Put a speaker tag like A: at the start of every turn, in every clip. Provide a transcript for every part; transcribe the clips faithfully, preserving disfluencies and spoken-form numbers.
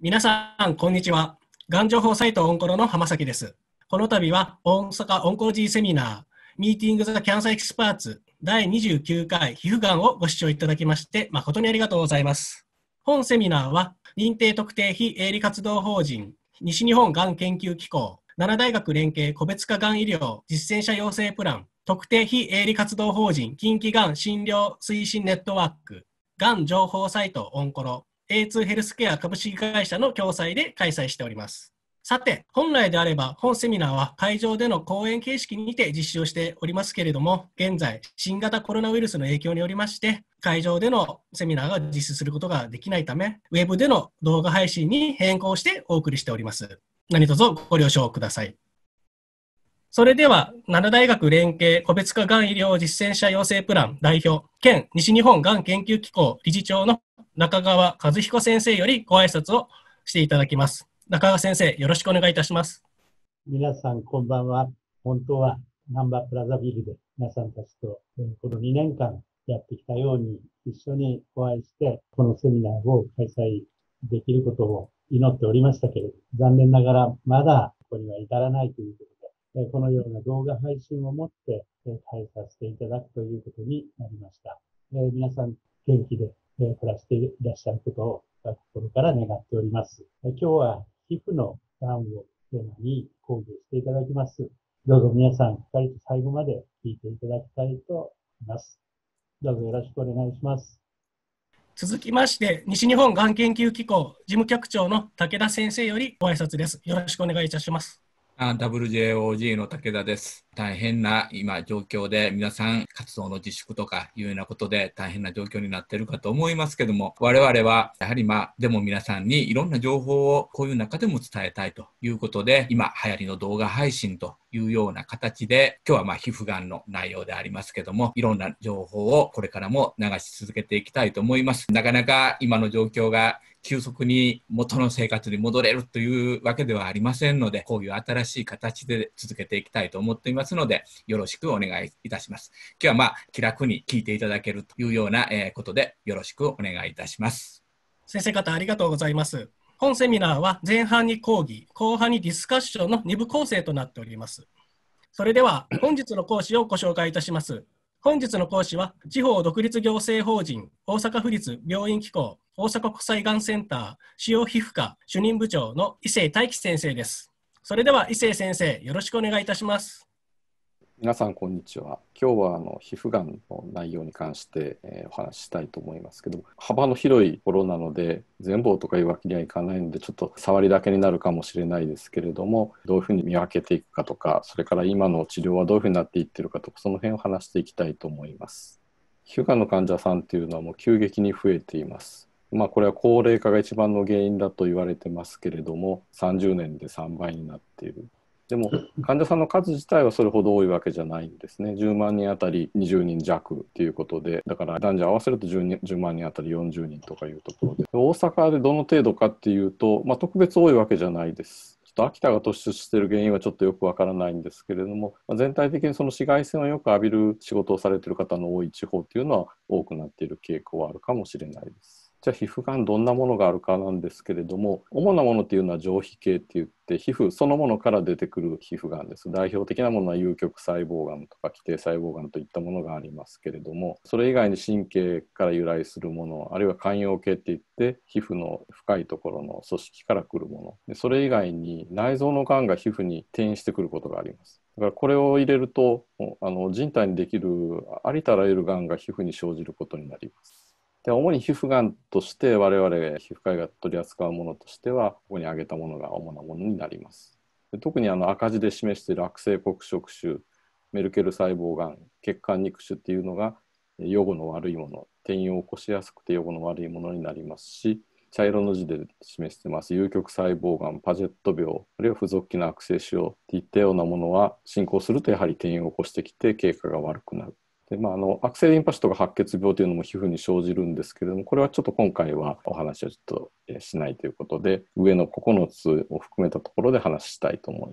A: 皆さん、こんにちは。がん情報サイトオンコロの浜崎です。この度は大阪オンコロジーセミナー、ミーティングザキャンサーエキスパーツだいにじゅうきゅうかい皮膚がんをご視聴いただきまして誠にありがとうございます。本セミナーは認定特定非営利活動法人西日本がん研究機構奈良大学連携個別化がん医療実践者養成プラン特定非営利活動法人近畿がん診療推進ネットワークがん情報サイトオンコロ エーツー ヘルスケア株式会社の共催で開催しております。さて、本来であれば本セミナーは会場での講演形式にて実施をしておりますけれども、現在新型コロナウイルスの影響によりまして会場でのセミナーが実施することができないため、ウェブでの動画配信に変更してお送りしております。何卒ご了承ください。それでは奈良大学連携個別化がん医療実践者養成プラン代表兼西日本がん研究機構理事長の中川和彦先生よりご挨拶をしていただきます。中川先生、よろしくお願いいたします。
B: 皆さん、こんばんは。本当は、ナンバープラザビルで皆さんたちと、えー、このにねんかんやってきたように、一緒にお会いして、このセミナーを開催できることを祈っておりましたけれど、残念ながら、まだここには至らないということで、えー、このような動画配信をもって、えー、開催させていただくということになりました。えー、皆さん、元気で、えー、暮らしていらっしゃることを、心から願っております。えー、今日は、皮膚のがんをテーマに講義をしていただきます。どうぞ皆さん、しっかりと最後まで聞いていただきたいと思います。どうぞよろしくお願いします。
A: 続きまして、西日本がん研究機構事務局長の武田先生よりご挨拶です。よろしくお願いいたします。
C: ダブリュージェーオージー の武田です。大変な今状況で皆さん活動の自粛とかいうようなことで大変な状況になっているかと思いますけども、我々はやはりまあでも皆さんにいろんな情報をこういう中でも伝えたいということで、今流行りの動画配信というような形で、今日はまあ皮膚がんの内容でありますけども、いろんな情報をこれからも流し続けていきたいと思います。なかなか今の状況が急速に元の生活に戻れるというわけではありませんので、こういう新しい形で続けていきたいと思っていますので、よろしくお願いいたします。今日はまあ気楽に聞いていただけるというようなことでよろしくお願いいたします。
A: 先生方ありがとうございます。本セミナーは前半に講義、後半にディスカッションのに部構成となっております。それでは本日の講師をご紹介いたします。本日の講師は地方独立行政法人大阪府立病院機構大阪国際がんセンター腫瘍皮膚科主任部長の伊勢大樹先生です。それでは伊勢先生、よろしくお願いいたします。
D: 皆さんこんにちは。今日はあの皮膚がんの内容に関して、えー、お話ししたいと思いますけど、幅の広いところなので全部とかいうわけにはいかないので、ちょっと触りだけになるかもしれないですけれども、どういうふうに見分けていくかとか、それから今の治療はどういうふうになっていってるかとか、その辺を話していきたいと思います。皮膚がんの患者さんっていうのはもう急激に増えています。まあ、これは高齢化が一番の原因だと言われてますけれども、さんじゅうねんでさんばいになっている。でも患者さんの数自体はそれほど多いわけじゃないんですね。じゅうまんにんあたりにじゅうにん弱ということで、だから男女合わせると じゅうまんにんあたりよんじゅうにんとかいうところで、大阪でどの程度かっていうと、まあ、特別多いわけじゃないです。ちょっと秋田が突出している原因はちょっとよくわからないんですけれども、まあ、全体的にその紫外線をよく浴びる仕事をされている方の多い地方っていうのは多くなっている傾向はあるかもしれないです。じゃあ皮膚がんどんなものがあるかなんですけれども、主なものっていうのは上皮系って言って皮膚そのものから出てくる皮膚がんです。代表的なものは有極細胞がんとか基底細胞がんといったものがありますけれども、それ以外に神経から由来するもの、あるいは間葉系って言って皮膚の深いところの組織から来るもので、それ以外に内臓のがんが皮膚に転移してくることがあります。だからこれを入れると、あの人体にできるありとあらゆるがんが皮膚に生じることになります。で主に皮膚がんとして我々皮膚科医が取り扱うものとしては、ここに挙げたものが主なものになります。で特にあの赤字で示している悪性黒色腫、メルケル細胞がん、血管肉腫っていうのが予後の悪いもの、転移を起こしやすくて予後の悪いものになりますし、茶色の字で示しています有極細胞がん、パジェット病、あるいは付属機能悪性腫瘍といったようなものは進行するとやはり転移を起こしてきて経過が悪くなる。でまあ、あの悪性リンパ腫とか白血病というのも皮膚に生じるんですけれども、これはちょっと今回はお話をちょっとしないということで、上のここのつを含めたところで話したいと思います。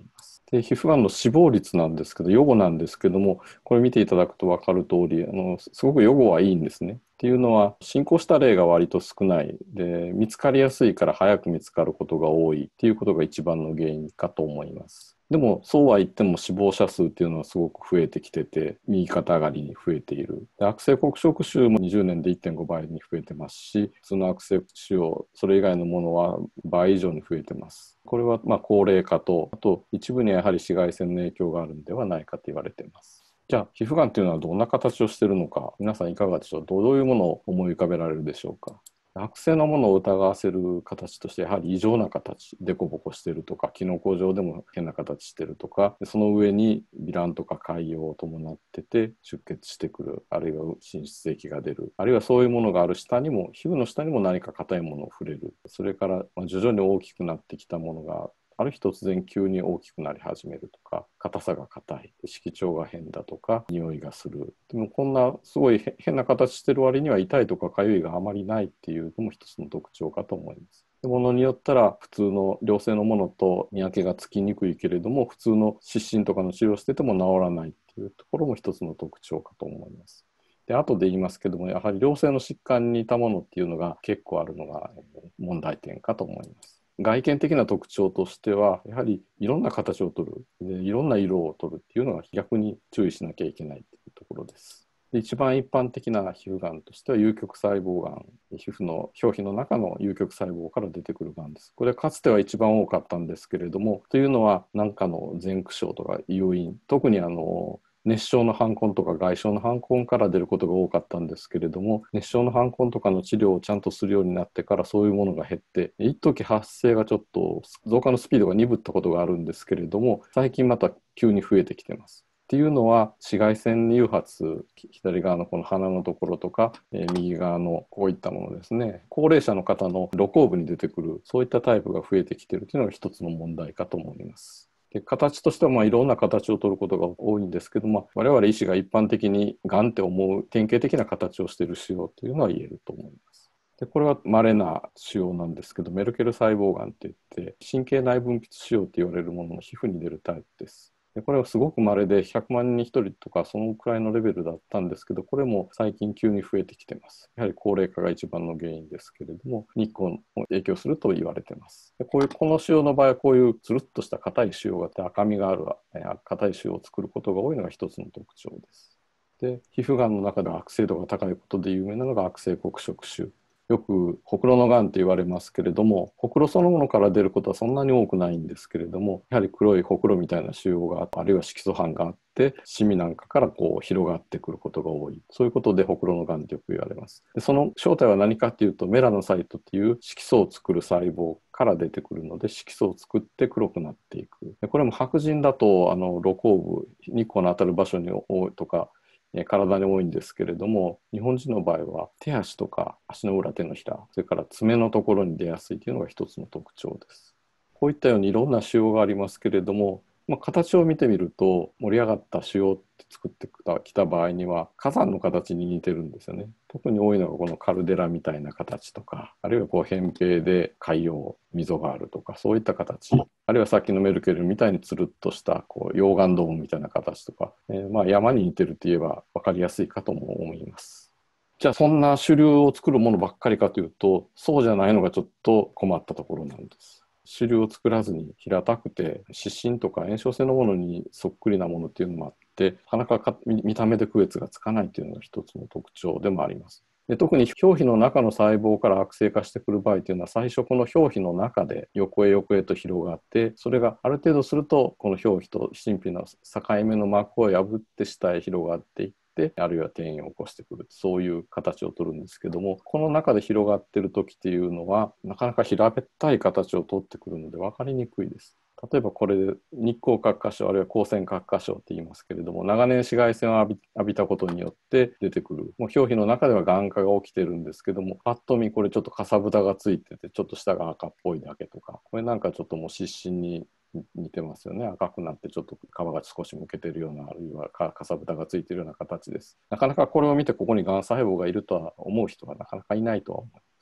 D: で、皮膚がんの死亡率なんですけど、予後なんですけども、これ見ていただくと分かる通り、あの、すごく予後はいいんですね。っていうのは、進行した例が割と少ない。で、見つかりやすいから早く見つかることが多いっていうことが一番の原因かと思います。でも、そうは言っても死亡者数っていうのはすごく増えてきてて、右肩上がりに増えている。で、悪性黒色腫もにじゅうねんで いってんご 倍に増えてますし、普通の悪性腫瘍、それ以外のものは倍以上に増えてます。これはまあ高齢化と、あと一部にはやはり紫外線の影響があるのではないかと言われています。じゃあ、皮膚がんというのはどんな形をしているのか、皆さんいかがでしょう。どういうものを思い浮かべられるでしょうか。悪性のものを疑わせる形として、やはり異常な形、デコボコしているとか、キノコ状でも変な形しているとか、その上に糜爛とか潰瘍を伴ってて出血してくる、あるいは滲出液が出る、あるいはそういうものがある下にも、皮膚の下にも何か硬いものを触れる、それから徐々に大きくなってきたものが、ある日突然急に大きくなり始めるとか、硬さが硬い、色調が変だとか、匂いがする。でもこんなすごい変な形してる割には痛いとか痒いがあまりないっていうのも一つの特徴かと思います。ものによったら普通の良性のものと見分けがつきにくいけれども、普通の湿疹とかの治療をしてても治らないっていうところも一つの特徴かと思います。で、後で言いますけども、やはり良性の疾患に似たものっていうのが結構あるのが問題点かと思います。外見的な特徴としては、やはりいろんな形を取る、でいろんな色を取るっていうのが逆に注意しなきゃいけないというところです。で、一番一般的な皮膚がんとしては、有極細胞がん、皮膚の表皮の中の有極細胞から出てくるがんです。これはかつては一番多かったんですけれども、というのは何かの前駆症とか誘因、特にあの熱傷の斑痕とか外傷の斑痕から出ることが多かったんですけれども、熱傷の斑痕とかの治療をちゃんとするようになってからそういうものが減って、一時発生がちょっと増加のスピードが鈍ったことがあるんですけれども、最近また急に増えてきてます。っていうのは紫外線誘発、左側のこの鼻のところとか、えー、右側のこういったものですね、高齢者の方の露後部に出てくるそういったタイプが増えてきているというのが一つの問題かと思います。で、形としてはまあいろんな形を取ることが多いんですけども、我々医師が一般的にがんって思う典型的な形をしている腫瘍というのは言えると思います。で、これは稀な腫瘍なんですけど、メルケル細胞がんっていって神経内分泌腫瘍と言われるものの皮膚に出るタイプです。で、これはすごく稀でひゃくまんにんにひとりとかそのくらいのレベルだったんですけど、これも最近急に増えてきてます。やはり高齢化が一番の原因ですけれども、日光も影響すると言われてます。で、こういうこの腫瘍の場合はこういうつるっとした硬い腫瘍があって赤みがある硬い腫瘍を作ることが多いのが一つの特徴です。で、皮膚がんの中で悪性度が高いことで有名なのが悪性黒色腫。よくほくろのがんと言われますけれども、ほくろそのものから出ることはそんなに多くないんですけれども、やはり黒いほくろみたいな腫瘍があって、あるいは色素斑があってシミなんかからこう広がってくることが多い。そういうことでほくろのがんとよく言われます。で、その正体は何かっていうと、メラノサイトっていう色素を作る細胞から出てくるので、色素を作って黒くなっていく。で、これも白人だとあの露後部、日光の当たる場所に多いとか体に多いんですけれども、日本人の場合は手足とか足の裏、手のひら、それから爪のところに出やすいというのが一つの特徴です。こういったようにいろんな腫瘍がありますけれども、まあ、形を見てみると盛り上がった腫瘍って作ってきた場合には火山の形に似てるんですよね。特に多いのがこのカルデラみたいな形とか、あるいはこう扁平で海洋溝があるとか、そういった形、あるいはさっきのメルケルみたいにつるっとしたこう溶岩ドームみたいな形とか、えー、まあ山に似てるといえば分かりやすいかとも思います。じゃあそんな腫瘤を作るものばっかりかというと、そうじゃないのがちょっと困ったところなんです。腫瘤を作らずに平たくて湿疹とか炎症性のものにそっくりなものっていうのもあって、なかなか見た目で区別がつかないというのが一つの特徴でもあります。で、特に表皮の中の細胞から悪性化してくる場合というのは、最初この表皮の中で横へ横へと広がって、それがある程度するとこの表皮と真皮の境目の膜を破って下へ広がっていって、あるいは転移を起こしてくる、そういう形を取るんですけども、この中で広がっている時っていうのはなかなか平べったい形を取ってくるので分かりにくいです。例えばこれで日光角化症、あるいは光線角化症って言いますけれども、長年紫外線を浴び、浴びたことによって出てくる、もう表皮の中では眼化が起きてるんですけども、パッと見これちょっとかさぶたがついててちょっと下が赤っぽいだけとか、これなんかちょっともう湿疹に似てますよね。赤くなってちょっと皮が少しむけてるような、あるいはかさぶたがついてるような形です。なかなかこれを見てここにがん細胞がいるとは思う人はなかなかいないとは思います。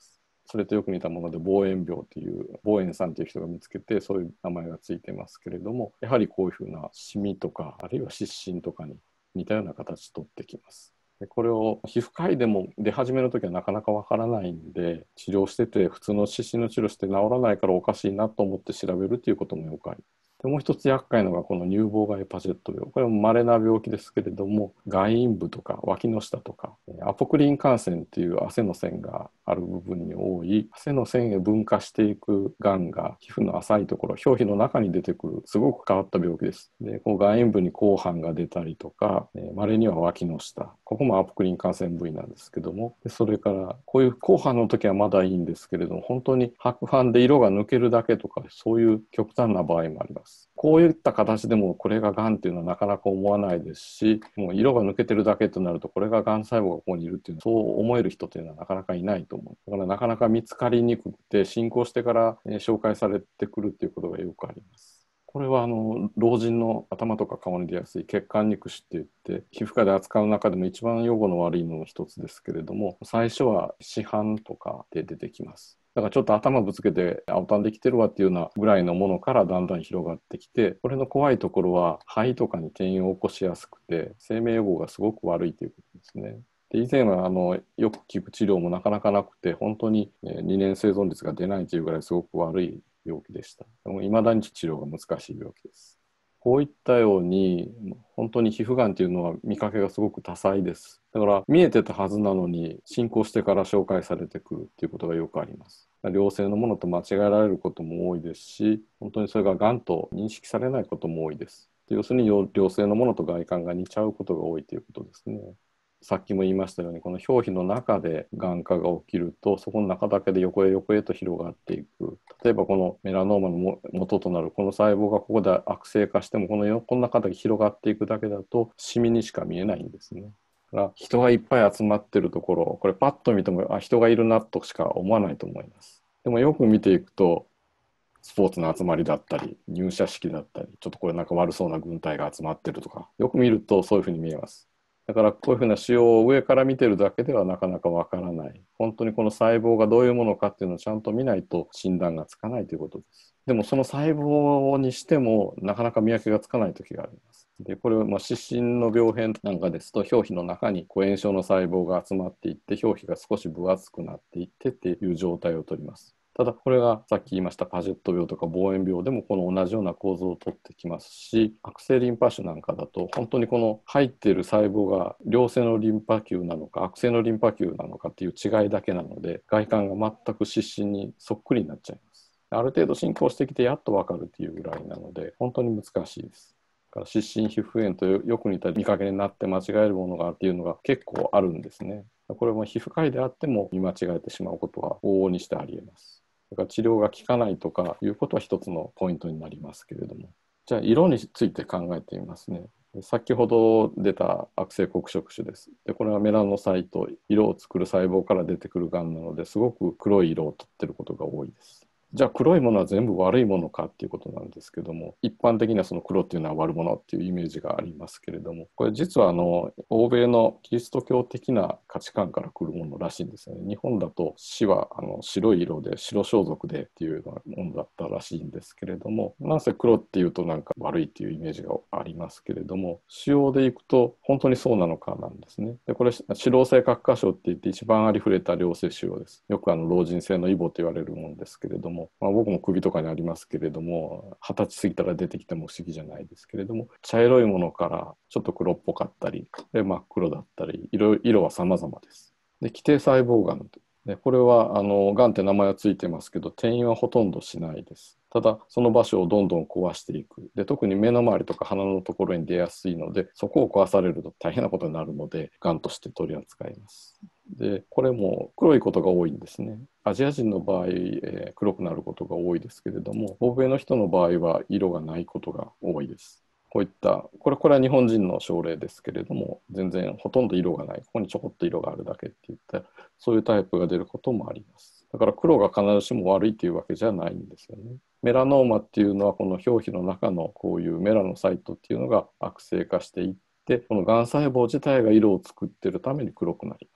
D: それとよく似たもので望遠病という望遠さんという人が見つけて、そういう名前がついてますけれども、やはりこういうふうなシミとかあるいは湿疹とかに似たような形をとってきます。でこれを皮膚科医でも出始めの時はなかなかわからないんで、治療してて普通の湿疹の治療して治らないからおかしいなと思って調べるということもよくあります。でもう一つ厄介なのがこの乳房外パジェット病。これも稀な病気ですけれども、外陰部とか脇の下とかアポクリン汗腺という汗の腺がある部分に多い、汗の腺へ分化していくがんが皮膚の浅いところ、表皮の中に出てくるすごく変わった病気です。でこう外陰部に紅斑が出たりとか、稀には脇の下、ここもアポクリン汗腺部位なんですけども、でそれからこういう紅斑の時はまだいいんですけれども、本当に白斑で色が抜けるだけとか、そういう極端な場合もあります。こういった形でもこれががんっていうのはなかなか思わないですし、もう色が抜けてるだけとなるとこれががん細胞がここにいるっていうのそう思える人というのはなかなかいないと思う。だからなかなか見つかりにくくて、進行してから紹介されてくるっていうことがよくあります。これはあの老人の頭とか顔に出やすい血管肉腫っていって皮膚科で扱う中でも一番予後の悪いのの一つですけれども、最初は市販とかで出てきます。だからちょっと頭ぶつけて青たんできてるわっていうようなぐらいのものからだんだん広がってきて、これの怖いところは肺とかに転移を起こしやすくて生命予後がすごく悪いということですね。で以前はあのよく効く治療もなかなかなくて、本当ににねん生存率が出ないというぐらいすごく悪い病気でした。でも未だに治療が難しい病気です。こういったように本当に皮膚がんというのは見かけがすごく多彩です。だから見えてたはずなのに進行してから紹介されてくるということがよくあります。良性のものと間違えられることも多いですし、本当にそれががんと認識されないことも多いです。要するに良性のものと外観が似ちゃうことが多いということですね。さっきも言いましたように、この表皮の中でがん化が起きると、そこの中だけで横へ横へと広がっていく。例えばこのメラノーマの元となるこの細胞がここで悪性化しても、この横の中だけ広がっていくだけだとシミにしか見えないんですね。だから人がいっぱい集まってるところ、これパッと見てもあ人がいるなとしか思わないと思います。でもよく見ていくとスポーツの集まりだったり入社式だったり、ちょっとこれなんか悪そうな軍隊が集まってるとか、よく見るとそういうふうに見えます。だからこういうふうな腫瘍を上から見てるだけではなかなかわからない。本当にこの細胞がどういうものかっていうのをちゃんと見ないと診断がつかないということです。でもその細胞にしてもなかなか見分けがつかない時があります。でこれはまあ湿疹の病変なんかですと、表皮の中に炎症の細胞が集まっていって表皮が少し分厚くなっていってっていう状態をとります。ただこれがさっき言いましたパジェット病とか望遠病でもこの同じような構造をとってきますし、悪性リンパ腫なんかだと本当にこの入っている細胞が良性のリンパ球なのか悪性のリンパ球なのかっていう違いだけなので、外観が全く湿疹にそっくりになっちゃいます。ある程度進行してきてやっと分かるっていうぐらいなので本当に難しいです。だから湿疹皮膚炎とよく似た見かけになって間違えるものがあるっていうのが結構あるんですね。これも皮膚科医であっても見間違えてしまうことは往々にしてありえます。だから治療が効かないとかいうことは一つのポイントになりますけれども、じゃあ色について考えてみますね。先ほど出た悪性黒色腫です。でこれはメラノサイト、色を作る細胞から出てくるがんなのですごく黒い色をとっていることが多いです。じゃあ黒いものは全部悪いものかっていうことなんですけども、一般的にはその黒っていうのは悪者っていうイメージがありますけれども、これ実はあの欧米のキリスト教的な価値観から来るものらしいんですよね。日本だと死はあの白い色で白装束でっていうようなものだったらしいんですけれども、なんせ黒っていうとなんか悪いっていうイメージがありますけれども、腫瘍でいくと本当にそうなのかなんですね。でこれ脂漏性角化症って言って一番ありふれた良性腫瘍です。よくあの老人性のイボと言われるものですけれども、まあ、僕も首とかにありますけれども、二十歳過ぎたら出てきても不思議じゃないですけれども、茶色いものからちょっと黒っぽかったりで真っ黒だったり、色、色は様々です。で基底細胞がんでこれはあのがんって名前はついてますけど転移はほとんどしないです。ただその場所をどんどん壊していく。で特に目の周りとか鼻のところに出やすいので、そこを壊されると大変なことになるのでがんとして取り扱います。でこれも黒いことが多いんですね。アジア人の場合、えー、黒くなることが多いですけれども、欧米の人の場合は色がないことが多いです。こういったこれこれは日本人の症例ですけれども、全然ほとんど色がない、ここにちょこっと色があるだけっていったそういうタイプが出ることもあります。だから黒が必ずしも悪いというわけじゃないんですよね。メラノーマっていうのはこの表皮の中のこういうメラノサイトっていうのが悪性化していって、このがん細胞自体が色を作っているために黒くなります。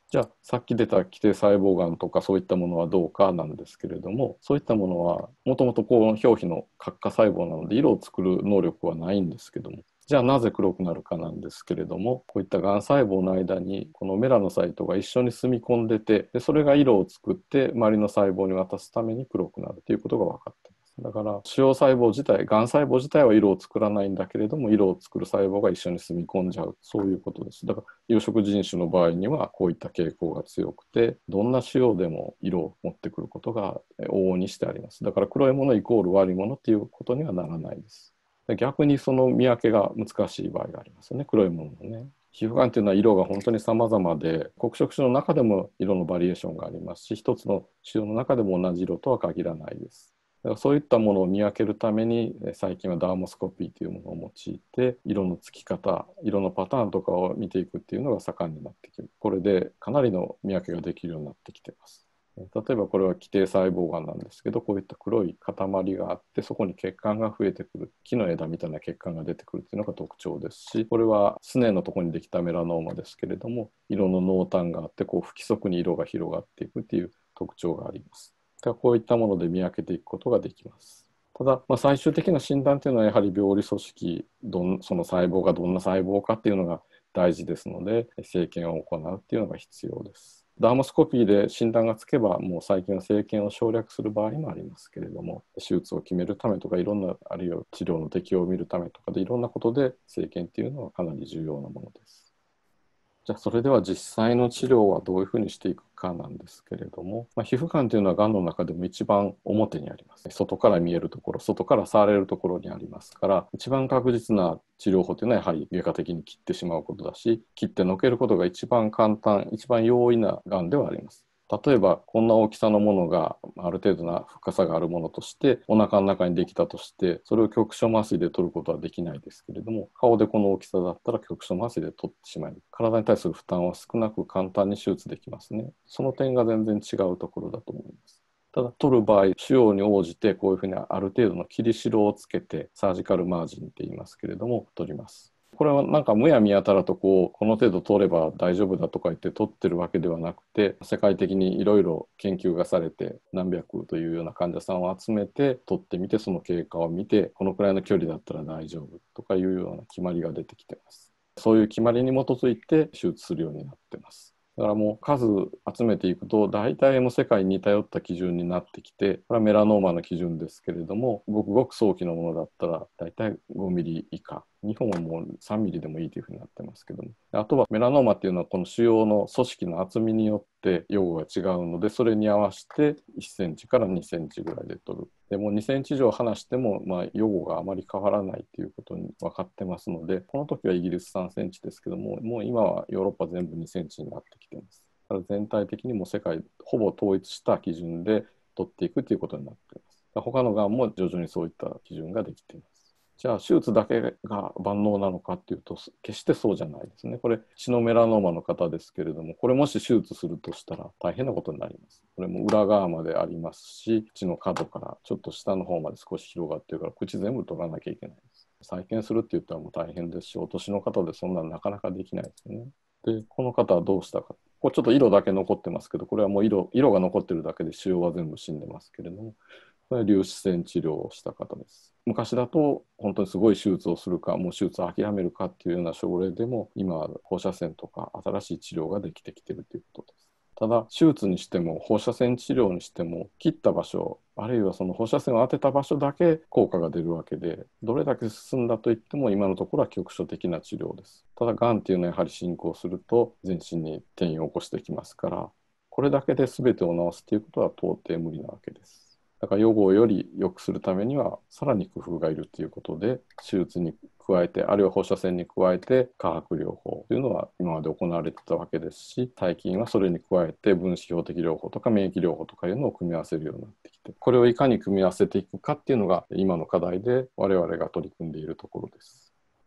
D: じゃあさっき出た基底細胞がんとかそういったものはどうかなんですけれども、そういったものはもともとこう表皮の角化細胞なので色を作る能力はないんですけども、じゃあなぜ黒くなるかなんですけれども、こういったがん細胞の間にこのメラノサイトが一緒に住み込んでて、でそれが色を作って周りの細胞に渡すために黒くなるということが分かっています。だから腫瘍細胞自体、がん細胞自体は色を作らないんだけれども、色を作る細胞が一緒に住み込んじゃう、そういうことです。だから有色人種の場合にはこういった傾向が強くて、どんな腫瘍でも色を持ってくることが往々にしてあります。だから黒いものイコール悪いものっていうことにはならないです。逆にその見分けが難しい場合がありますよね、黒いもののね。皮膚がんというのは色が本当に様々で、黒色種の中でも色のバリエーションがありますし、一つの腫瘍の中でも同じ色とは限らないです。だからそういったものを見分けるために最近はダーモスコピーというものを用いて、色のつき方、色のパターンとかを見ていくっていうのが盛んになってきて、これでかなりの見分けができるようになってきています。例えばこれは基底細胞がんなんですけど、こういった黒い塊があって、そこに血管が増えてくる、木の枝みたいな血管が出てくるっていうのが特徴ですし、これはすねのところにできたメラノーマですけれども、色の濃淡があって、こう不規則に色が広がっていくっていう特徴があります。こういったもので見分けていくことができます。ただ、まあ、最終的な診断というのはやはり病理組織、どんその細胞がどんな細胞かっていうのが大事ですので、生検を行うっていうのが必要です。ダーモスコピーで診断がつけば、もう最近は生検を省略する場合もありますけれども、手術を決めるためとか、いろんな、あるいは治療の適用を見るためとかで、いろんなことで生検っていうのはかなり重要なものです。じゃあそれでは実際の治療はどういうふうにしていくかなんですけれども、まあ、皮膚がんというのはがんの中でも一番表にあります。外から見えるところ、外から触れるところにありますから、一番確実な治療法というのはやはり外科的に切ってしまうことだし、切ってのけることが一番簡単、一番容易ながんではあります。例えばこんな大きさのものがある程度な深さがあるものとしてお腹の中にできたとして、それを局所麻酔で取ることはできないですけれども、顔でこの大きさだったら局所麻酔で取ってしまえる。体に対する負担は少なく簡単に手術できますね。その点が全然違うところだと思います。ただ取る場合、腫瘍に応じてこういうふうにある程度の切り代をつけて、サージカルマージンって言いますけれども、取ります。これはなんかむやみやたらとこうこの程度取れば大丈夫だとか言って取ってるわけではなくて、世界的にいろいろ研究がされて何百というような患者さんを集めて取ってみて、その経過を見て、このくらいの距離だったら大丈夫とかいうような決まりが出てきてます。そういう決まりに基づいて手術するようになってます。だからもう数集めていくと大体も世界に似たよった基準になってきて、これはメラノーマの基準ですけれども、ごくごく早期のものだったら大体ごミリ以下、日本はもうさんミリでもいいというふうになってますけども、あとはメラノーマっていうのはこの腫瘍の組織の厚みによって用語が違うので、それに合わせていっセンチからにセンチぐらいで取る。でもにセンチ以上離しても、まあ、用語があまり変わらないということに分かってますので、この時はイギリスさんセンチですけども、もう今はヨーロッパ全部にセンチになってきてます。だから全体的にも世界ほぼ統一した基準で取っていくということになっています。他のがんも徐々にそういった基準ができています。じゃあ手術だけが万能なのかっていうと決してそうじゃないですね。これ血のメラノーマの方ですけれども、これもし手術するとしたら大変なことになります。これも裏側までありますし、口の角からちょっと下の方まで少し広がってるから、口全部取らなきゃいけないです。再建するって言ったらもう大変ですし、お年の方でそんなのなかなかできないですよね。でこの方はどうしたか、これちょっと色だけ残ってますけど、これはもう 色, 色が残ってるだけで腫瘍は全部死んでますけれども、これは粒子線治療をした方です。昔だと本当にすごい手術をするか、もう手術を諦めるかっていうような症例でも、今は放射線とか新しい治療ができてきているということです。ただ手術にしても放射線治療にしても、切った場所あるいはその放射線を当てた場所だけ効果が出るわけで、どれだけ進んだといっても今のところは局所的な治療です。ただがんっていうのはやはり進行すると全身に転移を起こしてきますから、これだけで全てを治すということは到底無理なわけです。だから予後より良くするためにはさらに工夫がいるということで、手術に加えて、あるいは放射線に加えて化学療法というのは今まで行われてたわけですし、最近はそれに加えて分子標的療法とか免疫療法とかいうのを組み合わせるようになってきて、これをいかに組み合わせていくかっていうのが今の課題で我々が取り組んでいるところです。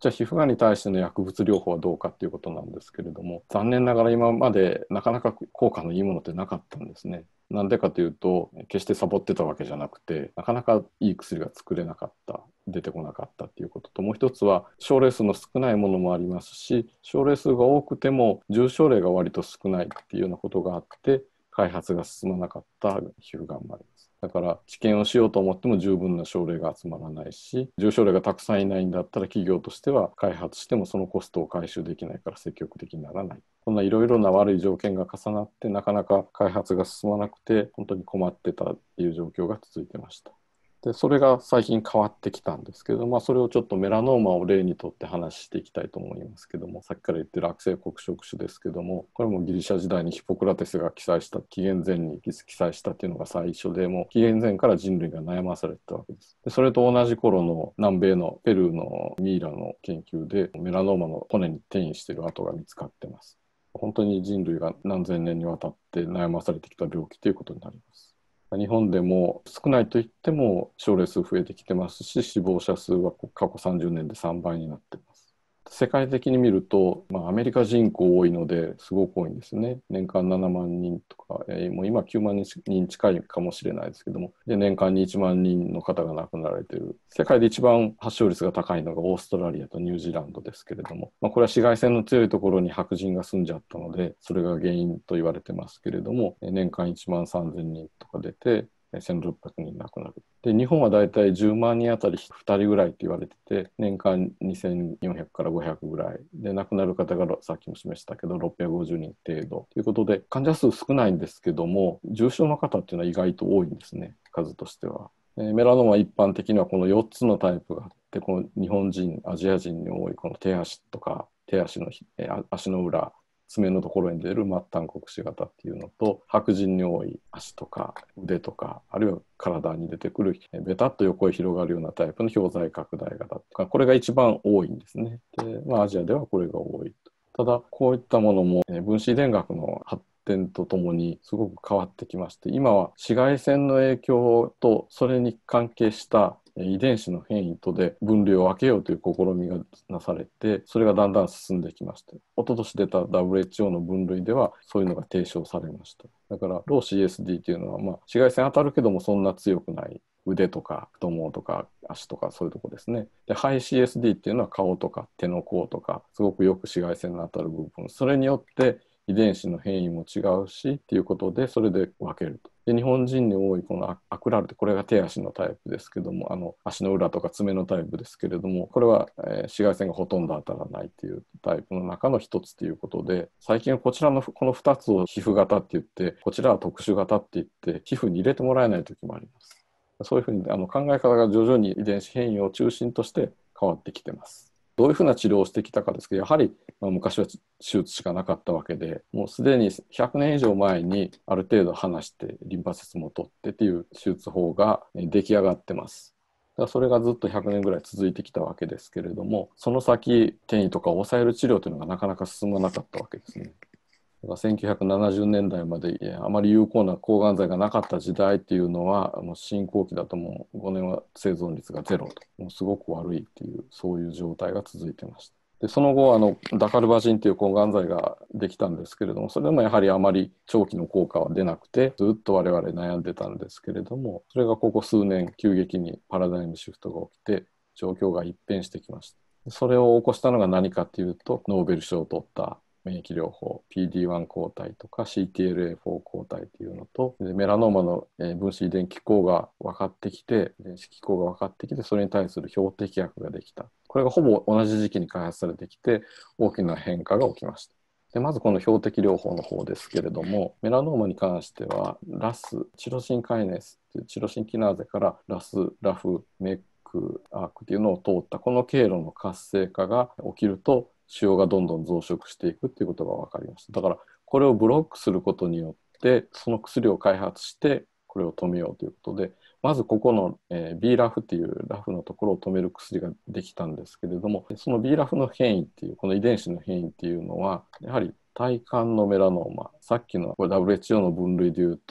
D: じゃあ皮膚がんに対しての薬物療法はどうかっていうことなんですけれども、残念ながら今までなかなか効果のいいものってなかったんですね。なんでかというと、決してサボってたわけじゃなくて、なかなかいい薬が作れなかった、出てこなかったっていうことと、もう一つは症例数の少ないものもありますし、症例数が多くても重症例が割と少ないっていうようなことがあって、開発が進まなかった皮膚がんもあります。だから治験をしようと思っても十分な症例が集まらないし、重症例がたくさんいないんだったら企業としては開発してもそのコストを回収できないから積極的にならない。こんないろいろな悪い条件が重なってなかなか開発が進まなくて本当に困ってたっていう状況が続いてました。でそれが最近変わってきたんですけど、まあ、それをちょっとメラノーマを例にとって話していきたいと思いますけども、さっきから言ってる悪性黒色種ですけども、これもギリシャ時代にヒポクラテスが記載した紀元前に記載したっていうのが最初で、もう紀元前から人類が悩まされてたわけです。でそれと同じ頃の南米のペルーのミイラの研究でメラノーマの骨に転移している跡が見つかってます。本当に人類が何千年にわたって悩まされてきた病気ということになります。日本でも少ないといっても症例数増えてきてますし、死亡者数は過去さんじゅうねんでさんばいになっています。世界的に見ると、まあ、アメリカ人口多いのですごく多いんですね。年間ななまんにんとか、えー、もう今きゅうまんにん近いかもしれないですけども、で年間にいちまんにんの方が亡くなられている。世界で一番発症率が高いのがオーストラリアとニュージーランドですけれども、まあ、これは紫外線の強いところに白人が住んじゃったので、それが原因と言われてますけれども、年間いちまんさんぜんにんとか出て、せんろっぴゃくにん亡くなる。で日本はだいたいじゅうまんにんあたりふたりぐらいと言われてて、年間にせんよんひゃくからごひゃくぐらいで、亡くなる方がさっきも示したけどろっぴゃくごじゅうにん程度ということで、患者数少ないんですけども重症の方っていうのは意外と多いんですね、数としては。えー、メラノーマは一般的にはこのよっつのタイプがあって、この日本人アジア人に多いこの手足とか手足の、えー、足の裏、爪のところに出る末端黒視型っていうのと、白人に多い足とか腕とか、あるいは体に出てくるベタっと横へ広がるようなタイプの表在拡大型とか、これが一番多いんですね。で、まあ、アジアではこれが多いと。ただこういったものも分子遺伝学の発展とともにすごく変わってきまして、今は紫外線の影響とそれに関係した遺伝子の変異とで分類を分けようという試みがなされて、それがだんだん進んできまして、一昨年出た ダブリューエイチオー の分類ではそういうのが提唱されました。だからロー シーエスディー というのは、まあ、紫外線当たるけどもそんな強くない腕とか太ももとか足とかそういうとこですね。でハイ シーエスディー っていうのは顔とか手の甲とかすごくよく紫外線の当たる部分、それによって遺伝子の変異も違うしっていうことで、それで分けると。で日本人に多いこのアクラルって、これが手足のタイプですけども、あの足の裏とか爪のタイプですけれども、これは、えー、紫外線がほとんど当たらないっていうタイプの中の一つということで、最近はこちらのこのふたつを皮膚型って言って、こちらは特殊型って言って皮膚に入れてもらえない時もあります。そういうふうにあの考え方が徐々に遺伝子変異を中心として変わってきてます。どういうふうな治療をしてきたかですけど、やはり、まあ、昔は手術しかなかったわけで、もうすでにひゃくねん以上前にある程度離してリンパ節も取ってっていう手術法が出来上がってます。だからそれがずっとひゃくねんぐらい続いてきたわけですけれども、その先転移とかを抑える治療というのがなかなか進まなかったわけですね。せんきゅうひゃくななじゅうねんだいまであまり有効な抗がん剤がなかった時代っていうのは、もう進行期だともうごねんは生存率がゼロと、もうすごく悪いっていう、そういう状態が続いてました。でその後あのダカルバジンという抗がん剤ができたんですけれども、それでもやはりあまり長期の効果は出なくて、ずっと我々悩んでたんですけれども、それがここ数年急激にパラダイムシフトが起きて状況が一変してきました。それを起こしたのが何かというと、ノーベル賞を取った免疫療法 ピーディーワン 抗体とか シーティーエルエーフォー 抗体というのと、メラノーマの分子遺伝機構が分かってきて、遺伝子機構が分かってきて、それに対する標的薬ができた。これがほぼ同じ時期に開発されてきて、大きな変化が起きました。でまずこの標的療法の方ですけれども、メラノーマに関してはラス、チロシンカイネースというチロシンキナーゼからラス、ラフ、メック、アークというのを通ったこの経路の活性化が起きると、腫瘍がどんどん増殖していくっていうことが分かりました。だからこれをブロックすることによってその薬を開発してこれを止めようということで、まずここの、えー、ビーラフっていうラフのところを止める薬ができたんですけれども、その ビーラフの変異っていうこの遺伝子の変異っていうのはやはり体幹のメラノーマ、さっきの ダブリューエイチオー の分類でいうと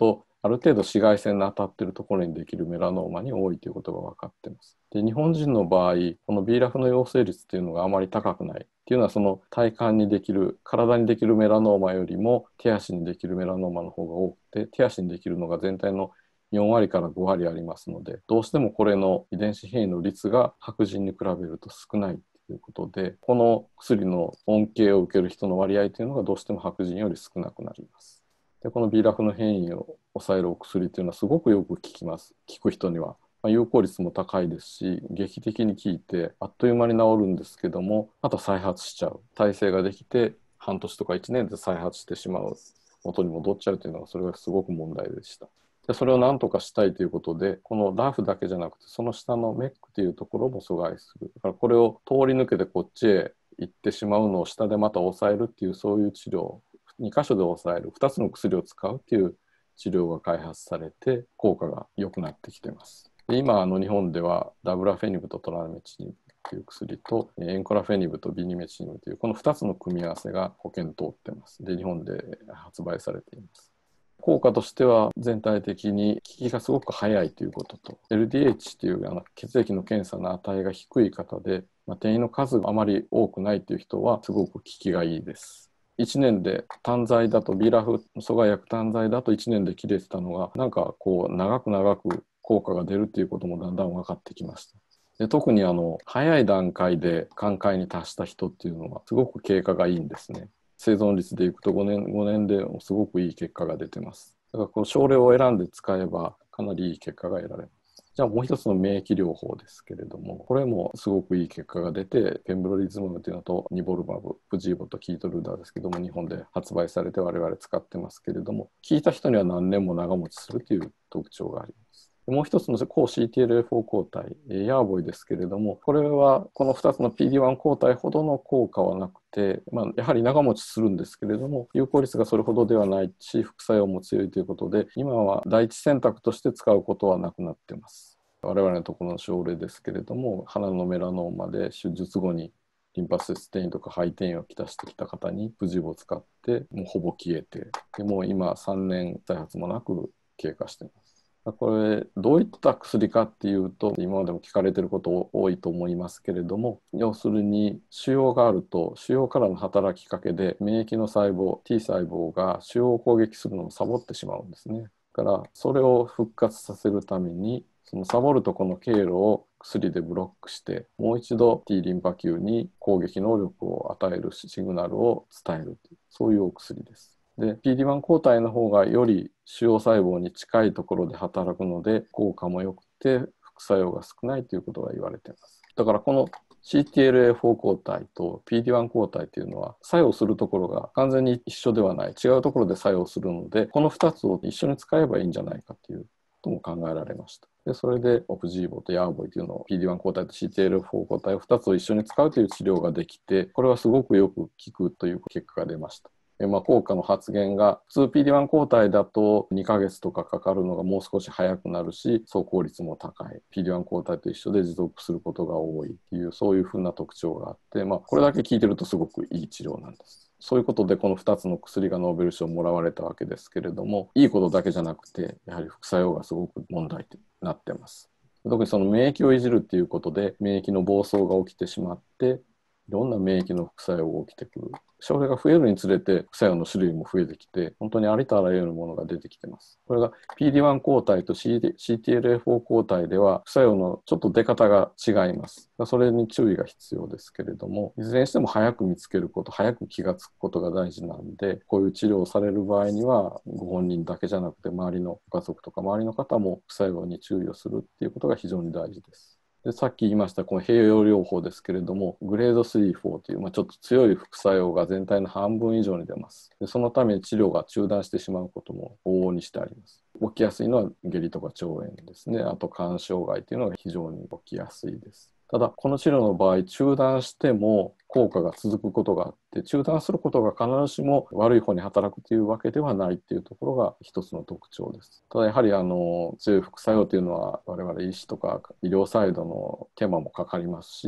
D: ある程度紫外線の当たっているところにできるメラノーマに多いということが分かっています。で、日本人の場合、この ビーラフ の陽性率っていうのがあまり高くないっていうのは、その体幹にできる、体にできるメラノーマよりも手足にできるメラノーマの方が多くて、手足にできるのが全体のよんわりからごわりありますので、どうしてもこれの遺伝子変異の率が白人に比べると少ないということで、この薬の恩恵を受ける人の割合というのがどうしても白人より少なくなります。で、この ビーラフ の変異を抑えるお薬というのはすごくよく効きます。効く人には。まあ、有効率も高いですし、劇的に効いてあっという間に治るんですけども、また再発しちゃう。耐性ができて半年とかいちねんで再発してしまう。元に戻っちゃうというのが、それがすごく問題でした。で、それを何とかしたいということで、このラフだけじゃなくて、その下のメックというところも阻害する。だからこれを通り抜けてこっちへ行ってしまうのを下でまた抑えるっていう、そういう治療、に箇所で抑える、ふたつの薬を使うっていう治療が開発されて、効果が良くなってきています。で、今、あの日本ではダブラフェニブとトラメチニブという薬と、エンコラフェニブとビニメチニブという、このふたつの組み合わせが保険通ってます。で、日本で発売されています。効果としては全体的に効きがすごく早いということと、 エルディーエイチ というあの血液の検査の値が低い方で、まあ、転移の数があまり多くないという人はすごく効きがいいです。いちねんで単剤だと ビーラフ 阻害薬単剤だといちねんで切れてたのが、なんかこう長く長く効果が出るということもだんだん分かってきました。で、特にあの早い段階で寛解に達した人っていうのはすごく経過がいいんですね。生存率でいくとごねん、ごねんですごくいい結果が出てます。だからこの症例を選んで使えばかなりいい結果が得られます。じゃあもう一つの免疫療法ですけれども、これもすごくいい結果が出て、ペンブロリズマブというのとニボルマブ、プジーボとキートルーダーですけども、日本で発売されて我々使ってますけれども、効いた人には何年も長持ちするという特徴があります。もう一つの抗 シーティーエルエーフォー 抗体、ヤーボイですけれども、これはこのふたつの ピーディーワン 抗体ほどの効果はなくて、まあ、やはり長持ちするんですけれども、有効率がそれほどではないし、副作用も強いということで、今は第一選択として使うことはなくなっています。我々のところの症例ですけれども、鼻のメラノーマで手術後にリンパ節転移とか肺転移をきたしてきた方にプジボを使って、もうほぼ消えて、でもう今さんねん再発もなく経過しています。これどういった薬かっていうと、今までも聞かれていること多いと思いますけれども、要するに腫瘍があると、腫瘍からの働きかけで免疫の細胞 T 細胞が腫瘍を攻撃するのをサボってしまうんですね。だからそれを復活させるために、そのサボるとこの経路を薬でブロックして、もう一度 T リンパ球に攻撃能力を与えるシグナルを伝えるという、そういうお薬です。で、ピーディーワン 抗体の方がより腫瘍細胞に近いところで働くので、効果も良くて副作用が少ないということが言われています。だからこの シーティーエルエーフォー 抗体と ピーディーワン 抗体というのは作用するところが完全に一緒ではない、違うところで作用するので、このふたつを一緒に使えばいいんじゃないかということも考えられました。で、それでオプジーボとヤーボイというのを ピーディーワン 抗体と シーティーエルエーフォー 抗体をふたつを一緒に使うという治療ができて、これはすごくよく効くという結果が出ました。まあ、効果の発現が普通 ピーディーワン 抗体だとにかげつとかかかるのがもう少し早くなるし、走行率も高い。 ピーディーワン 抗体と一緒で持続することが多いっていう、そういうふうな特徴があって、まあ、これだけ効いてるとすごくいい治療なんです。そういうことでこのふたつの薬がノーベル賞をもらわれたわけですけれども、いいことだけじゃなくてやはり副作用がすごく問題になってます。特にその免疫をいじるっていうことで免疫の暴走が起きてしまって、いろんな免疫の副作用が起きてくる。症例が増えるにつれて副作用の種類も増えてきて、本当にありとあらゆるものが出てきています。これが ピーディーワン 抗体と シーティーエルエーフォー 抗体では副作用のちょっと出方が違います。それに注意が必要ですけれども、いずれにしても早く見つけること、早く気がつくことが大事なんで、こういう治療をされる場合にはご本人だけじゃなくて周りのご家族とか周りの方も副作用に注意をするっていうことが非常に大事です。で、さっき言いましたこの併用療法ですけれども、グレードスリー、フォーという、まあ、ちょっと強い副作用が全体の半分以上に出ます。で、そのために治療が中断してしまうことも往々にしてあります。起きやすいのは下痢とか腸炎ですね。あと肝障害というのが非常に起きやすいです。ただこの治療の場合、中断しても効果が続くことがあって、中断することが必ずしも悪い方に働くというわけではないというところが一つの特徴です。ただやはりあの強い副作用というのは我々医師とか医療サイドの手間もかかりますし、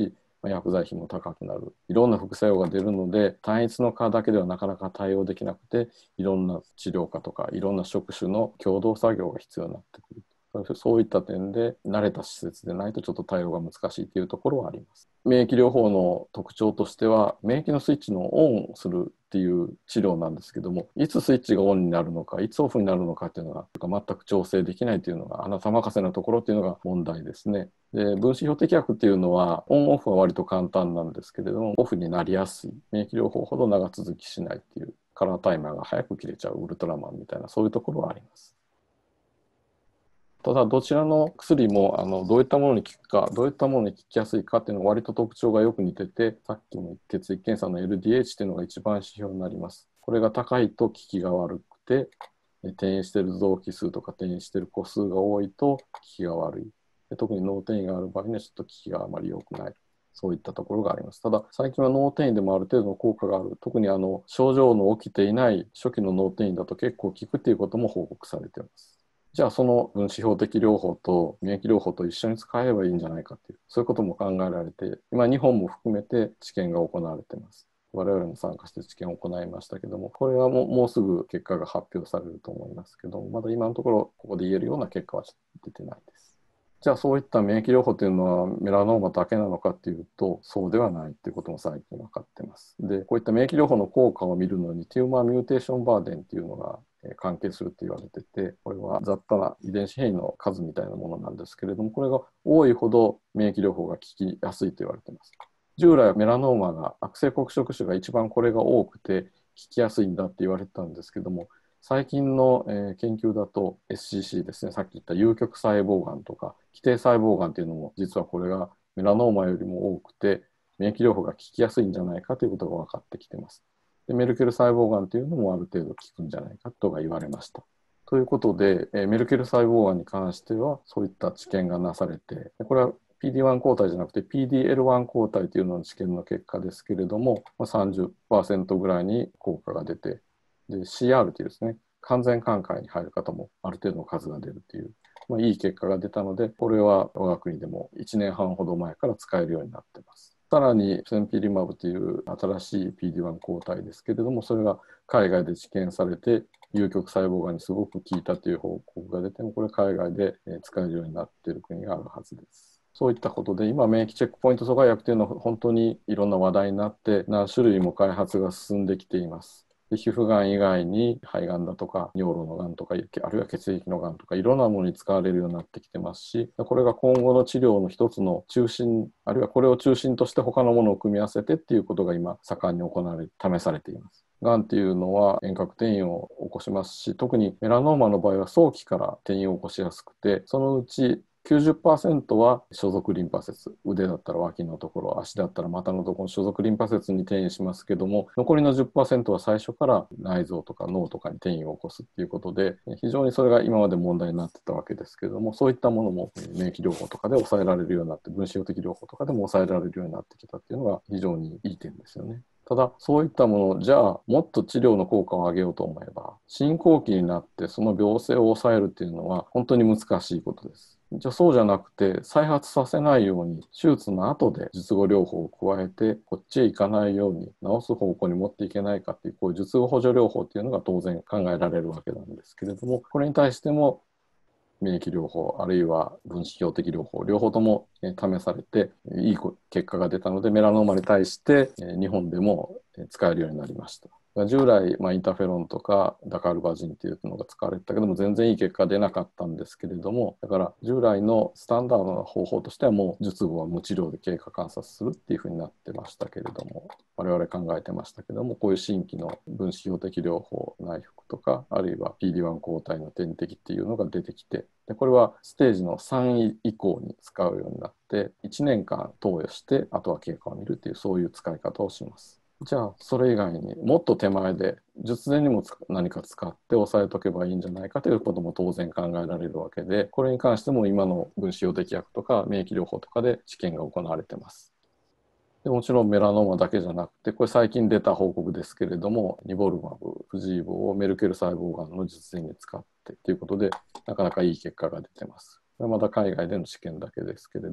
D: 薬剤費も高くなる。いろんな副作用が出るので、単一の科だけではなかなか対応できなくて、いろんな治療科とかいろんな職種の共同作業が必要になってくる。そういった点で慣れた施設でないとちょっと対応が難しいというところはあります。免疫療法の特徴としては、免疫のスイッチのオンをするっていう治療なんですけども、いつスイッチがオンになるのか、いつオフになるのかっていうのが全く調整できないというのが、あなた任せなところっていうのが問題ですね。で、分子標的薬っていうのは、オンオフは割と簡単なんですけれども、オフになりやすい、免疫療法ほど長続きしないっていう、カラータイマーが早く切れちゃうウルトラマンみたいな、そういうところはあります。ただ、どちらの薬もあのどういったものに効くか、どういったものに効きやすいかっていうのは割と特徴がよく似てて、さっきの血液検査の エルディーエイチ っていうのが一番指標になります。これが高いと効きが悪くて、転移している臓器数とか転移している個数が多いと効きが悪い。で特に脳転移がある場合にはちょっと効きがあまり良くない。そういったところがあります。ただ、最近は脳転移でもある程度の効果がある。特にあの症状の起きていない初期の脳転移だと結構効くっていうことも報告されています。じゃあその分子標的療法と免疫療法と一緒に使えばいいんじゃないかっていう、そういうことも考えられて、今日本も含めて治験が行われています。我々も参加して治験を行いましたけども、これはもう、もうすぐ結果が発表されると思いますけども、まだ今のところここで言えるような結果は出てないです。じゃあそういった免疫療法というのはメラノーマだけなのかっていうと、そうではないっていうことも最近分かっています。で、こういった免疫療法の効果を見るのに、テューマーミューテーションバーデンっていうのが関係するって言われてて、これは雑多な遺伝子変異の数みたいなものなんですけれども、これが多いほど免疫療法が効きやすいと言われています。従来はメラノーマが悪性黒色種が一番これが多くて効きやすいんだって言われてたんですけども、最近の、えー、研究だと エスシーシー ですね、さっき言った有極細胞がんとか基底細胞がんっていうのも実はこれがメラノーマよりも多くて免疫療法が効きやすいんじゃないかということが分かってきています。でメルケル細胞がんというのもある程度効くんじゃないかとが言われました。ということで、えー、メルケル細胞がんに関してはそういった治験がなされて、これは ピーディーワン 抗体じゃなくて ピーディーエルワン 抗体というのの治験の結果ですけれども、さんじゅっパーセント ぐらいに効果が出て、で シーアール というですね、完全寛解に入る方もある程度の数が出るという、まあ、いい結果が出たので、これは我が国でもいちねんはんほど前から使えるようになっています。さらにセンピリマブという新しい ピーディーワン 抗体ですけれども、それが海外で治験されて有極細胞がんにすごく効いたという報告が出ても、これ海外で使えるようになっている国があるはずです。そういったことで今免疫チェックポイント阻害薬というのは本当にいろんな話題になって何種類も開発が進んできています。で皮膚がん以外に肺がんだとか尿路のがんとかあるいは血液のがんとかいろんなものに使われるようになってきてますし、これが今後の治療の一つの中心、あるいはこれを中心として他のものを組み合わせてっていうことが今盛んに行われ試されています。がんっていうのは遠隔転移を起こしますし、特にメラノーマの場合は早期から転移を起こしやすくて、そのうちきゅうじゅっパーセント は所属リンパ節、腕だったら脇のところ、足だったら股のところの所属リンパ節に転移しますけども、残りの じゅっパーセント は最初から内臓とか脳とかに転移を起こすっていうことで、非常にそれが今まで問題になってたわけですけども、そういったものも免疫療法とかで抑えられるようになって、分子標的療法とかでも抑えられるようになってきたっていうのが非常にいい点ですよね。ただそういったもの、じゃあもっと治療の効果を上げようと思えば、進行期になってその病性を抑えるっていうのは本当に難しいことです。じゃあそうじゃなくて、再発させないように手術の後で術後療法を加えてこっちへ行かないように治す方向に持っていけないかっていう、こういう術後補助療法っていうのが当然考えられるわけなんですけれども、これに対しても免疫療法あるいは分子標的療法両方とも試されていい結果が出たので、メラノーマに対して日本でも使えるようになりました。従来、まあ、インターフェロンとかダカルバジンっていうのが使われてたけども全然いい結果が出なかったんですけれども、だから従来のスタンダードな方法としてはもう術後は無治療で経過観察するっていうふうになってましたけれども、我々考えてましたけども、こういう新規の分子標的療法内服とかあるいは ピーディーワン 抗体の点滴っていうのが出てきて、でこれはステージのさんい以降に使うようになっていちねんかん投与してあとは経過を見るっていう、そういう使い方をします。じゃあそれ以外にもっと手前で術前にも何か使って抑えとけばいいんじゃないかということも当然考えられるわけで、これに関しても今の分子標的薬とか免疫療法とかで治験が行われています。でもちろんメラノーマだけじゃなくて、これ最近出た報告ですけれども、ニボルマブ、フジーボをメルケル細胞がんの術前に使ってということでなかなかいい結果が出てます。これはまだ海外での治験だけですけれども、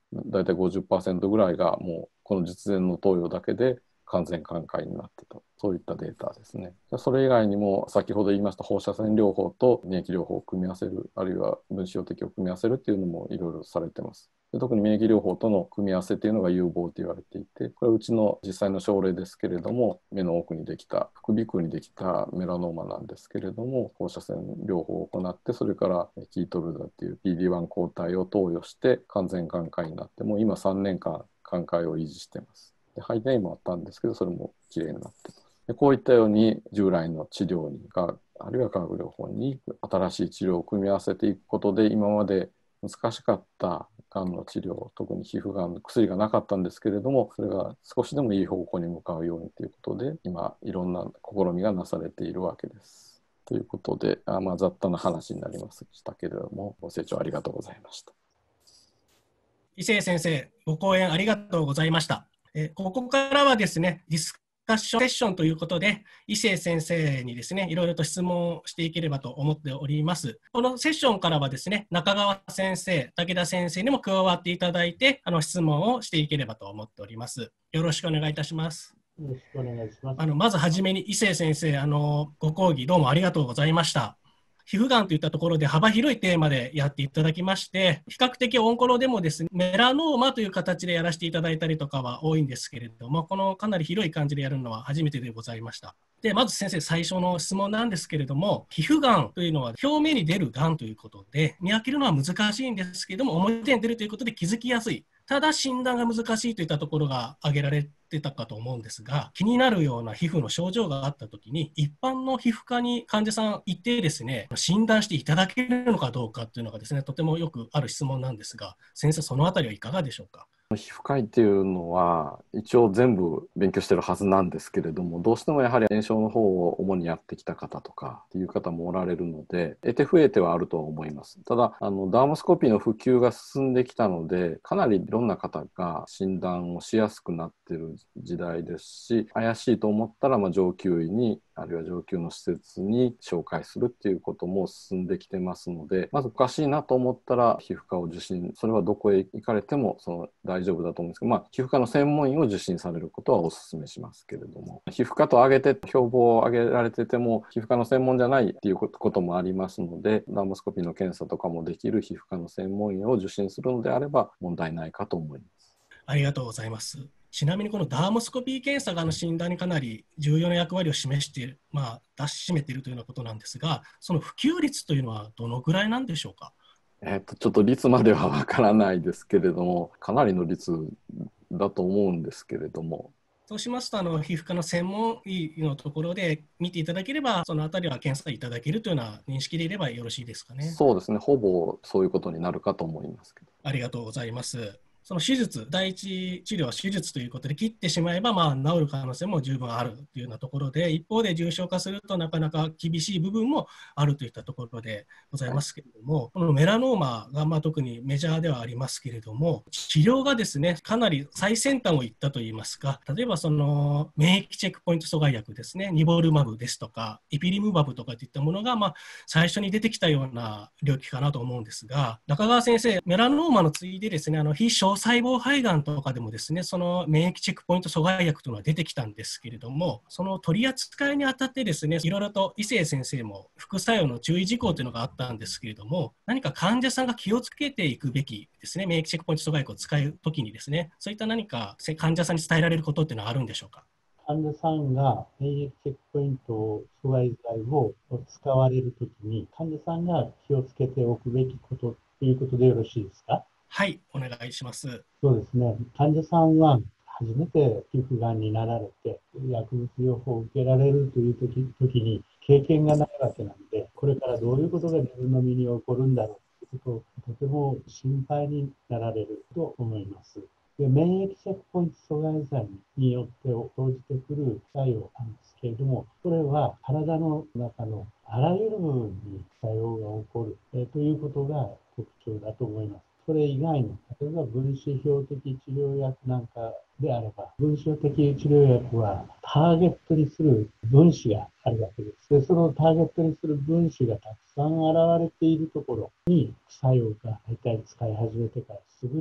D: だいたい ごじゅっパーセント ぐらいがもうこの術前の投与だけで完全寛解になってた、そういったデータですね。それ以外にも先ほど言いました放射線療法と免疫療法を組み合わせる、あるいは分子標的を組み合わせるっていうのもいろいろされてます。で特に免疫療法との組み合わせというのが有望と言われていて、これはうちの実際の症例ですけれども、目の奥にできた副鼻腔にできたメラノーマなんですけれども、放射線療法を行って、それからキートルダっていう ピーディーワン 抗体を投与して完全寛解になって、もう今さんねんかん寛解を維持しています。で肺転移もあったんですけど、それもきれいになってます。でこういったように従来の治療にか、あるいは化学療法に新しい治療を組み合わせていくことで、今まで難しかったがんの治療、特に皮膚がんの薬がなかったんですけれども、それが少しでもいい方向に向かうようにということで、今いろんな試みがなされているわけです。ということで、あまあ、雑多な話になりましたけれども、ご清聴ありがとうございました。
A: 伊勢先生、ご講演ありがとうございました。えここからはですね、ディスカッションセッションということで、伊勢先生にですね、いろいろと質問をしていければと思っております。このセッションからはですね、中川先生、武田先生にも加わっていただいて、あの質問をしていければと思っております。よろしくお願いいたします。
B: よろしくお願いします。
A: あのまずはじめに伊勢先生、あのご講義どうもありがとうございました。皮膚がんといったところで幅広いテーマでやっていただきまして、比較的オンコロでもですね、メラノーマという形でやらせていただいたりとかは多いんですけれども、このかなり広い感じでやるのは初めてでございました。で、まず先生、最初の質問なんですけれども、皮膚がんというのは表面に出るがんということで、見分けるのは難しいんですけれども、表に出るということで気づきやすい。ただ診断が難しいといったところが挙げられてたかと思うんですが、気になるような皮膚の症状があったときに、一般の皮膚科に患者さん行ってですね、診断していただけるのかどうかというのがですね、とてもよくある質問なんですが、先生、そのあたりはいかがでしょうか。
D: 皮膚科医っていうのは一応全部勉強してるはずなんですけれども、どうしてもやはり炎症の方を主にやってきた方とかっていう方もおられるので、得て増えてはあるとは思います。ただあのダーモスコピーの普及が進んできたので、かなりいろんな方が診断をしやすくなっている時代ですし、怪しいと思ったらまあ上級医にあるいは上級の施設に紹介するっていうことも進んできてますので、まずおかしいなと思ったら皮膚科を受診、それはどこへ行かれてもその大丈夫だと思うんですけど、まあ、皮膚科の専門医を受診されることはお勧めしますけれども、皮膚科と挙げて標榜を挙げられてても皮膚科の専門じゃないっていうこともありますので、ダーモスコピーの検査とかもできる皮膚科の専門医を受診するのであれば問題ないかと思います。
A: ありがとうございます。ちなみにこのダーモスコピー検査がの診断にかなり重要な役割を示している、まあ、出し占めているというようなことなんですが、その普及率というのはどのぐらいなんでしょうか。
D: えー、とちょっと率まではわからないですけれども、かなりの率だと思うんですけれども。
A: そうしますと、あの皮膚科の専門医のところで見ていただければ、そのあたりは検査いただけるというような認識でいればよろしいですかね。
D: そうですね、ほぼそういうことになるかと思いますけど。
A: ありがとうございます。その手術、第一治療は手術ということで、切ってしまえばまあ治る可能性も十分あるというようなところで、一方で重症化するとなかなか厳しい部分もあるといったところでございますけれども、はい、このメラノーマがまあ特にメジャーではありますけれども、治療がですね、かなり最先端をいったといいますか、例えばその免疫チェックポイント阻害薬ですね、ニボルマブですとか、イピリムマブとかといったものがまあ最初に出てきたような領域かなと思うんですが、中川先生、メラノーマの次いでですね、あの非小細胞肺がんとかでもですね、その免疫チェックポイント阻害薬というのは出てきたんですけれども、その取り扱いにあたってですね、いろいろと伊勢先生も副作用の注意事項というのがあったんですけれども、何か患者さんが気をつけていくべきですね、免疫チェックポイント阻害薬を使うときにですね、そういった何か患者さんに伝えられることっていうのはあるんでしょうか。
B: 患者さんが免疫チェックポイント阻害剤を使われるときに、患者さんが気をつけておくべきことということでよろしいですか。
A: はい、お願いします。
B: そうですね。患者さんは初めて皮膚がんになられて、薬物療法を受けられるというとき、時に経験がないわけなんで、これからどういうことが自分の身に起こるんだろうということをとても心配になられると思います。で、免疫チェックポイント阻害剤によって生じてくる作用なんですけれども、これは体の中のあらゆる部分に作用が起こる、えー、ということが特徴だと思います。それ以外の、例えば分子標的治療薬なんかであれば、分子標的治療薬はターゲットにする分子があるわけです。で、そのターゲットにする分子がたくさん現れているところに副作用が大体使い始めてからすぐに出る。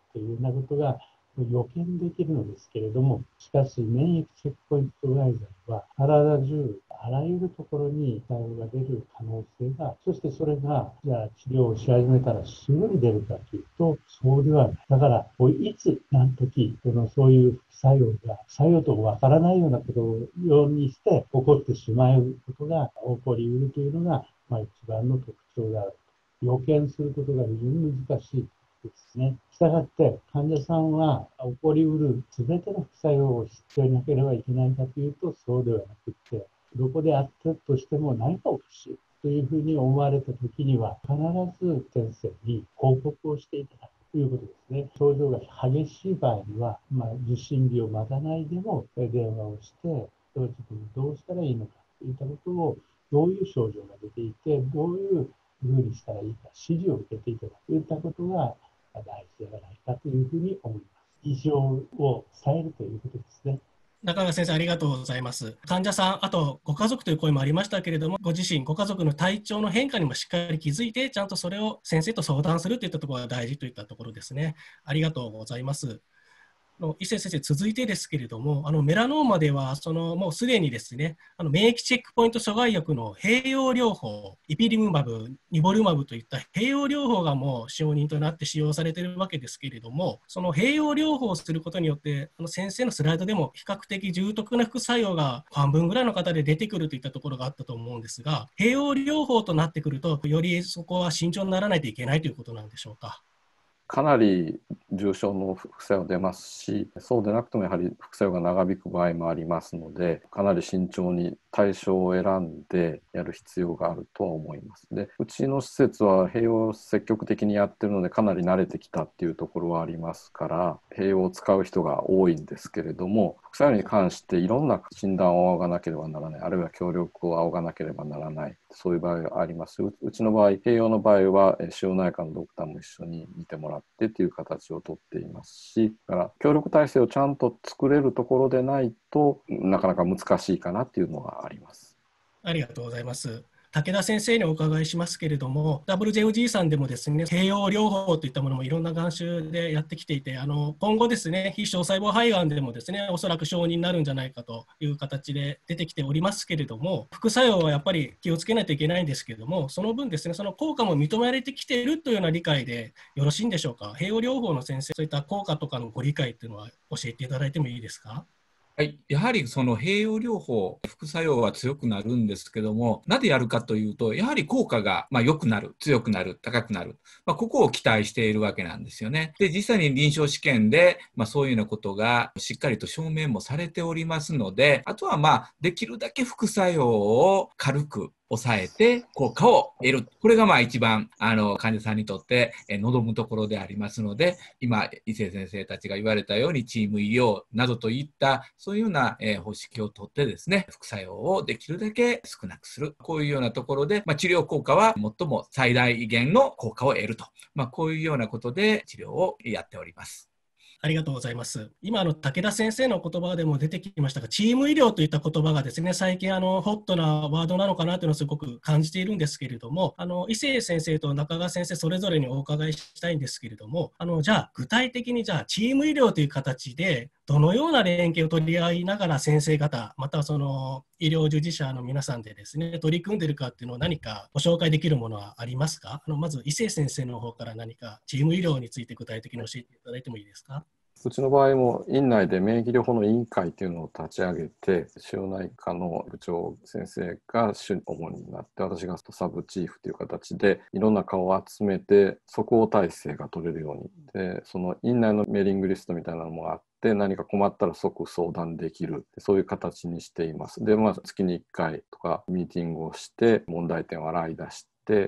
B: というようなことが予見できるのですけれども、しかし免疫チェックポイント阻害剤は体中あらゆるところに作用が出る可能性が、そしてそれがじゃあ治療をし始めたらすぐに出るかというとそうではない。だからいつ何時そのそういう副作用が作用とわからないようなことをようにして起こってしまうことが起こりうるというのが、まあ、一番の特徴である。予見することが非常に難しいですね。したがって患者さんは起こりうるすべての副作用を知っていなければいけないかというとそうではなくて、どこであったとしても何かおかしいというふうに思われたときには必ず先生に報告をしていただくということですね。症状が激しい場合には、まあ、受診日を待たないでも電話をして当時にどうしたらいいのかといったことを、どういう症状が出ていてどういうふうにしたらいいか指示を受けていただくといったことが大事ではないかというふうに思います。異常を伝えるということですね。
A: 中川先生、ありがとうございます。患者さん、あとご家族という声もありましたけれども、ご自身、ご家族の体調の変化にもしっかり気づいて、ちゃんとそれを先生と相談するといったところが大事といったところですね。ありがとうございます。の伊勢先生、続いてですけれども、あのメラノーマではそのもうすでにですね、あの免疫チェックポイント阻害薬の併用療法、イピリムマブ、ニボルマブといった併用療法がもう承認となって使用されているわけですけれども、その併用療法をすることによって、あの先生のスライドでも比較的重篤な副作用が半分ぐらいの方で出てくるといったところがあったと思うんですが、併用療法となってくると、よりそこは慎重にならないといけないということなんでしょうか。
D: かなり重症の副作用出ますし、そうでなくてもやはり副作用が長引く場合もありますので、かなり慎重に対象を選んでやる必要があるとは思います。で、うちの施設は併用を積極的にやってるのでかなり慣れてきたっていうところはありますから、併用を使う人が多いんですけれども、副作用に関していろんな診断を仰がなければならない、あるいは協力を仰がなければならない、そういう場合があります。ううちの場合、併用の場合は腫瘍内科のドクターも一緒に見てもらってという形をとっていますし、だから協力体制をちゃんと作れるところでないとなかなか難しいかなっていうのがあります。
A: ありがとうございます。武田先生にお伺いしますけれども、ダブリュージェーオージー さんでもですね、併用療法といったものもいろんな眼種でやってきていて、あの今後ですね、非小細胞肺がんでもですね、おそらく承認になるんじゃないかという形で出てきておりますけれども、副作用はやっぱり気をつけないといけないんですけれども、その分ですね、その効果も認められてきているというような理解でよろしいんでしょうか。併用療法の先生、そういった効果とかのご理解というのは教えていただいてもいいですか。
C: はい、やはりその併用療法、副作用は強くなるんですけども、なぜやるかというと、やはり効果がまあ良くなる、強くなる、高くなる、まあ、ここを期待しているわけなんですよね。で、実際に臨床試験で、まあ、そういうようなことがしっかりと証明もされておりますので、あとはまあできるだけ副作用を軽く抑えて効果を得る。これがまあ一番あの患者さんにとって望むところでありますので、今、伊勢先生たちが言われたようにチーム医療などといったそういうような方式をとってですね、副作用をできるだけ少なくする。こういうようなところで、まあ、治療効果は最も最大限の効果を得ると。まあ、こういうようなことで治療をやっております。
A: ありがとうございます。今、あの武田先生の言葉でも出てきましたが、チーム医療といった言葉がですね、最近あのホットなワードなのかなというのをすごく感じているんですけれども、あの伊勢先生と中川先生それぞれにお伺いしたいんですけれども、あのじゃあ具体的にじゃあチーム医療という形でどのような連携を取り合いながら先生方、またはその医療従事者の皆さんでですね、取り組んでいるかっていうのを何かご紹介できるものはありますか。あのまず伊勢先生の方から何かチーム医療について具体的に教えていただいてもいいですか。
D: うちの場合も院内で免疫療法の委員会というのを立ち上げて、腫瘍内科の部長先生が主主になって、私がサブチーフという形でいろんな顔を集めて即応体制が取れるように、でその院内のメーリングリストみたいなのもあって、何か困ったら即相談できる、そういう形にしています。で、まあ、月にいっかいとかミーティングをして問題点を洗い出して、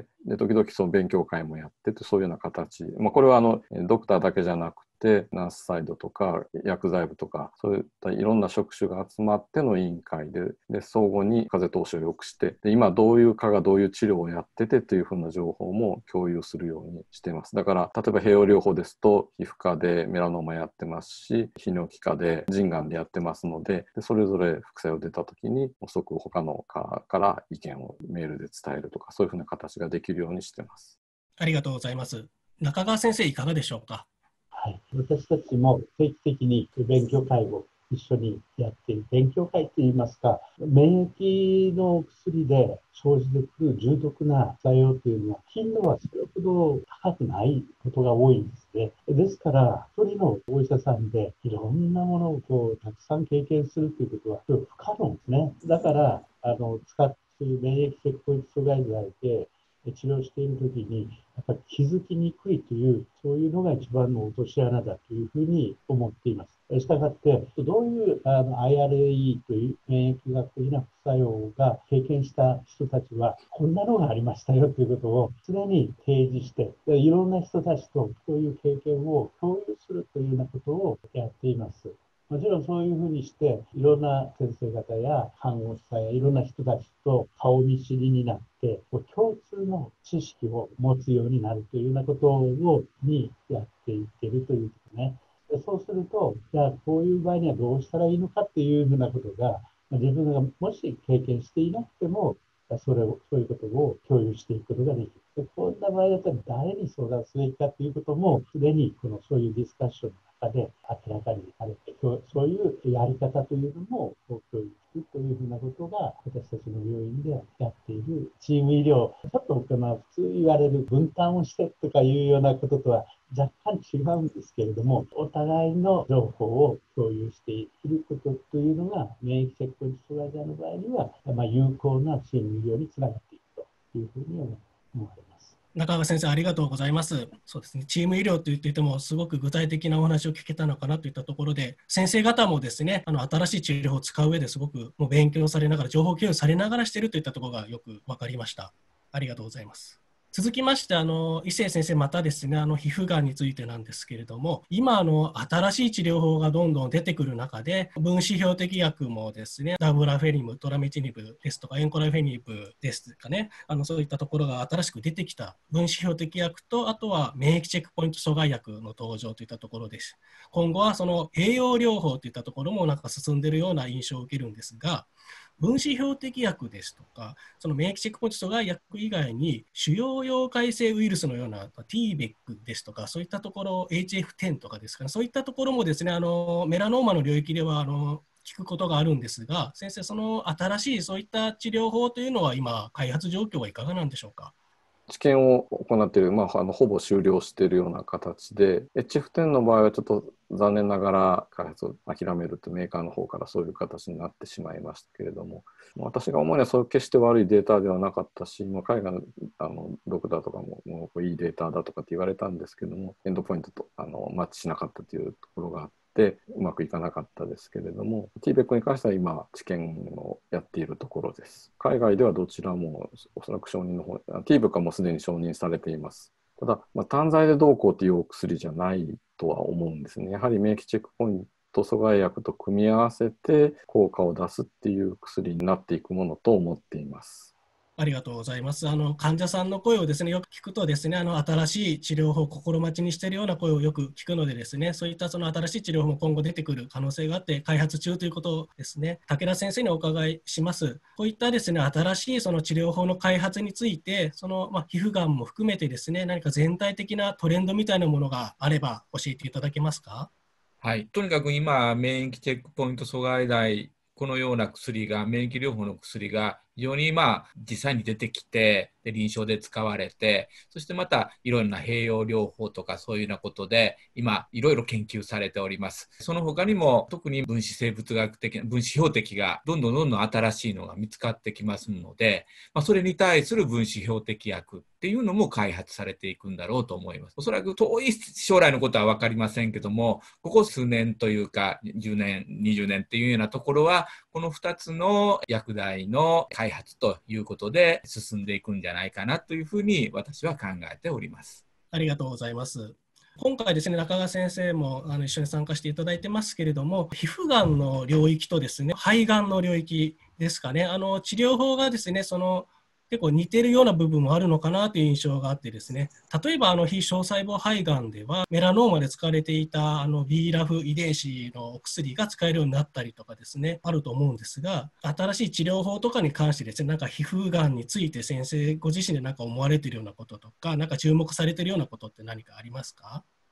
D: で時々その勉強会もやってて、そういうような形、まあ、これはあのドクターだけじゃなくてナースサイドとか薬剤部とかそういったいろんな職種が集まっての委員会で、で相互に風通しを良くして、で今どういう科がどういう治療をやっててというふうな情報も共有するようにしています。だから例えば併用療法ですと皮膚科でメラノーマやってますし、泌尿器科で腎がんでやってますので、でそれぞれ副作用出た時に即他の科から意見をメールで伝えるとか、そういうふうな形ができるようにしてます。
A: ありがとうございます。中川先生いかがでしょうか。
B: はい、私たちも定期的に勉強会を一緒にやっている。勉強会って言いますか、免疫の薬で生じてくる重篤な作用というのは、頻度はそれほど高くないことが多いんですね。ですから、一人のお医者さんでいろんなものをこうたくさん経験するということは不可能ですね。だから、あの使っている免疫チェックポイント阻害剤で治療しているときに、やっぱり気づきにくいという、そういうのが一番の落とし穴だというふうに思っています。したがって、どういうあの アイアールエーイー という免疫学的な副作用が経験した人たちは、こんなのがありましたよということを常に提示して、いろんな人たちとそういう経験を共有するというようなことをやっています。もちろんそういうふうにして、いろんな先生方や看護師さんやいろんな人たちと顔見知りになって、共通の知識を持つようになるというようなことをにやっていっているということね。そうすると、じゃあこういう場合にはどうしたらいいのかっていうふうなことが、自分がもし経験していなくても、それを、そういうことを共有していくことができる。でこんな場合だったら誰に相談すべきかということも、すでにこのそういうディスカッションの中で明らかにされて、そういうやり方というのも共有するというふうなことが、私たちの病院でやっているチーム医療、ちょっとまあ普通言われる分担をしてとかいうようなこととは若干違うんですけれども、お互いの情報を共有していることというのが、免疫チェックポイント阻害剤の場合には、まあ、有効なチーム医療につながっていくというふうに思われます。
A: 中川先生、ありがとうございます。そうですね、チーム医療と言っていても、すごく具体的なお話を聞けたのかなといったところで、先生方もですね、あの新しい治療法を使う上ですごくもう勉強されながら、情報共有されながらしているといったところがよく分かりました。ありがとうございます。続きまして、あの伊勢先生、またですね、あの皮膚がんについてなんですけれども、今あの、新しい治療法がどんどん出てくる中で、分子標的薬もですね、ダブラフェニム、トラメチニブですとか、エンコラフェニブですかね、あのそういったところが新しく出てきた分子標的薬と、あとは免疫チェックポイント阻害薬の登場といったところです。今後はその栄養療法といったところもなんか進んでいるような印象を受けるんですが、分子標的薬ですとか、その免疫チェックポイント阻害薬以外に、腫瘍様改正ウイルスのような ティーベック ですとか、そういったところ、エイチエフテン とかですかね、そういったところもですね、あのメラノーマの領域ではあの聞くことがあるんですが、先生、その新しいそういった治療法というのは、今、開発状況はいかがなんでしょうか。
D: 治験を行っている、まあ、あのほぼ終了しているような形で、エイチエフテン の場合はちょっと残念ながら開発を諦めるというメーカーの方からそういう形になってしまいましたけれども、私が思うにはそう決して悪いデータではなかったし、まあ、海外のあのドクターとかももういいデータだとかって言われたんですけども、エンドポイントとあのマッチしなかったというところがあって、でうまくいかなかったですけれども、ティーベック に関しては今治験をやっているところです。海外ではどちらもおそらく承認の方、ティーベック はもうすでに承認されています。ただ、まあ、単剤でどうこうというお薬じゃないとは思うんですね。やはり免疫チェックポイント阻害薬と組み合わせて効果を出すっていう薬になっていくものと思っています。
A: ありがとうございます。あの患者さんの声をですね、よく聞くとですね、あの新しい治療法を心待ちにしているような声をよく聞くのでですね、そういったその新しい治療法も今後出てくる可能性があって開発中ということですね。武田先生にお伺いします。こういったですね、新しいその治療法の開発について、そのまあ皮膚がんも含めてですね、何か全体的なトレンドみたいなものがあれば教えていただけますか。
C: はい、とにかく今、免疫チェックポイント阻害剤、このような薬が、免疫療法の薬が非常にまあ実際に出てきて、で臨床で使われて、そしてまたいろんな併用療法とかそういうようなことで、今、いろいろ研究されております。その他にも、特に分子生物学的な、分子標的がどんどんどんどん新しいのが見つかってきますので、まあ、それに対する分子標的薬っていうのも開発されていくんだろうと思います。おそらく遠い将来のことは分かりませんけども、ここ数年というか、じゅうねん、にじゅうねんっていうようなところは、このふたつの薬剤の開発ということで進んでいくんじゃないかなというふうに私は考えております。
A: ありがとうございます。今回ですね、中川先生もあの一緒に参加していただいてますけれども、皮膚がんの領域とですね、肺がんの領域ですかね、あの治療法がですね、その結構似ているような部分もあるのかなという印象があってですね、例えばあの非小細胞肺がんではメラノーマで使われていたあの ビーラフ 遺伝子のお薬が使えるようになったりとかですね、あると思うんですが、新しい治療法とかに関してですね、なんか皮膚がんについて先生ご自身で何か思われているようなこととか、なんか注目されているようなことって何かありますか？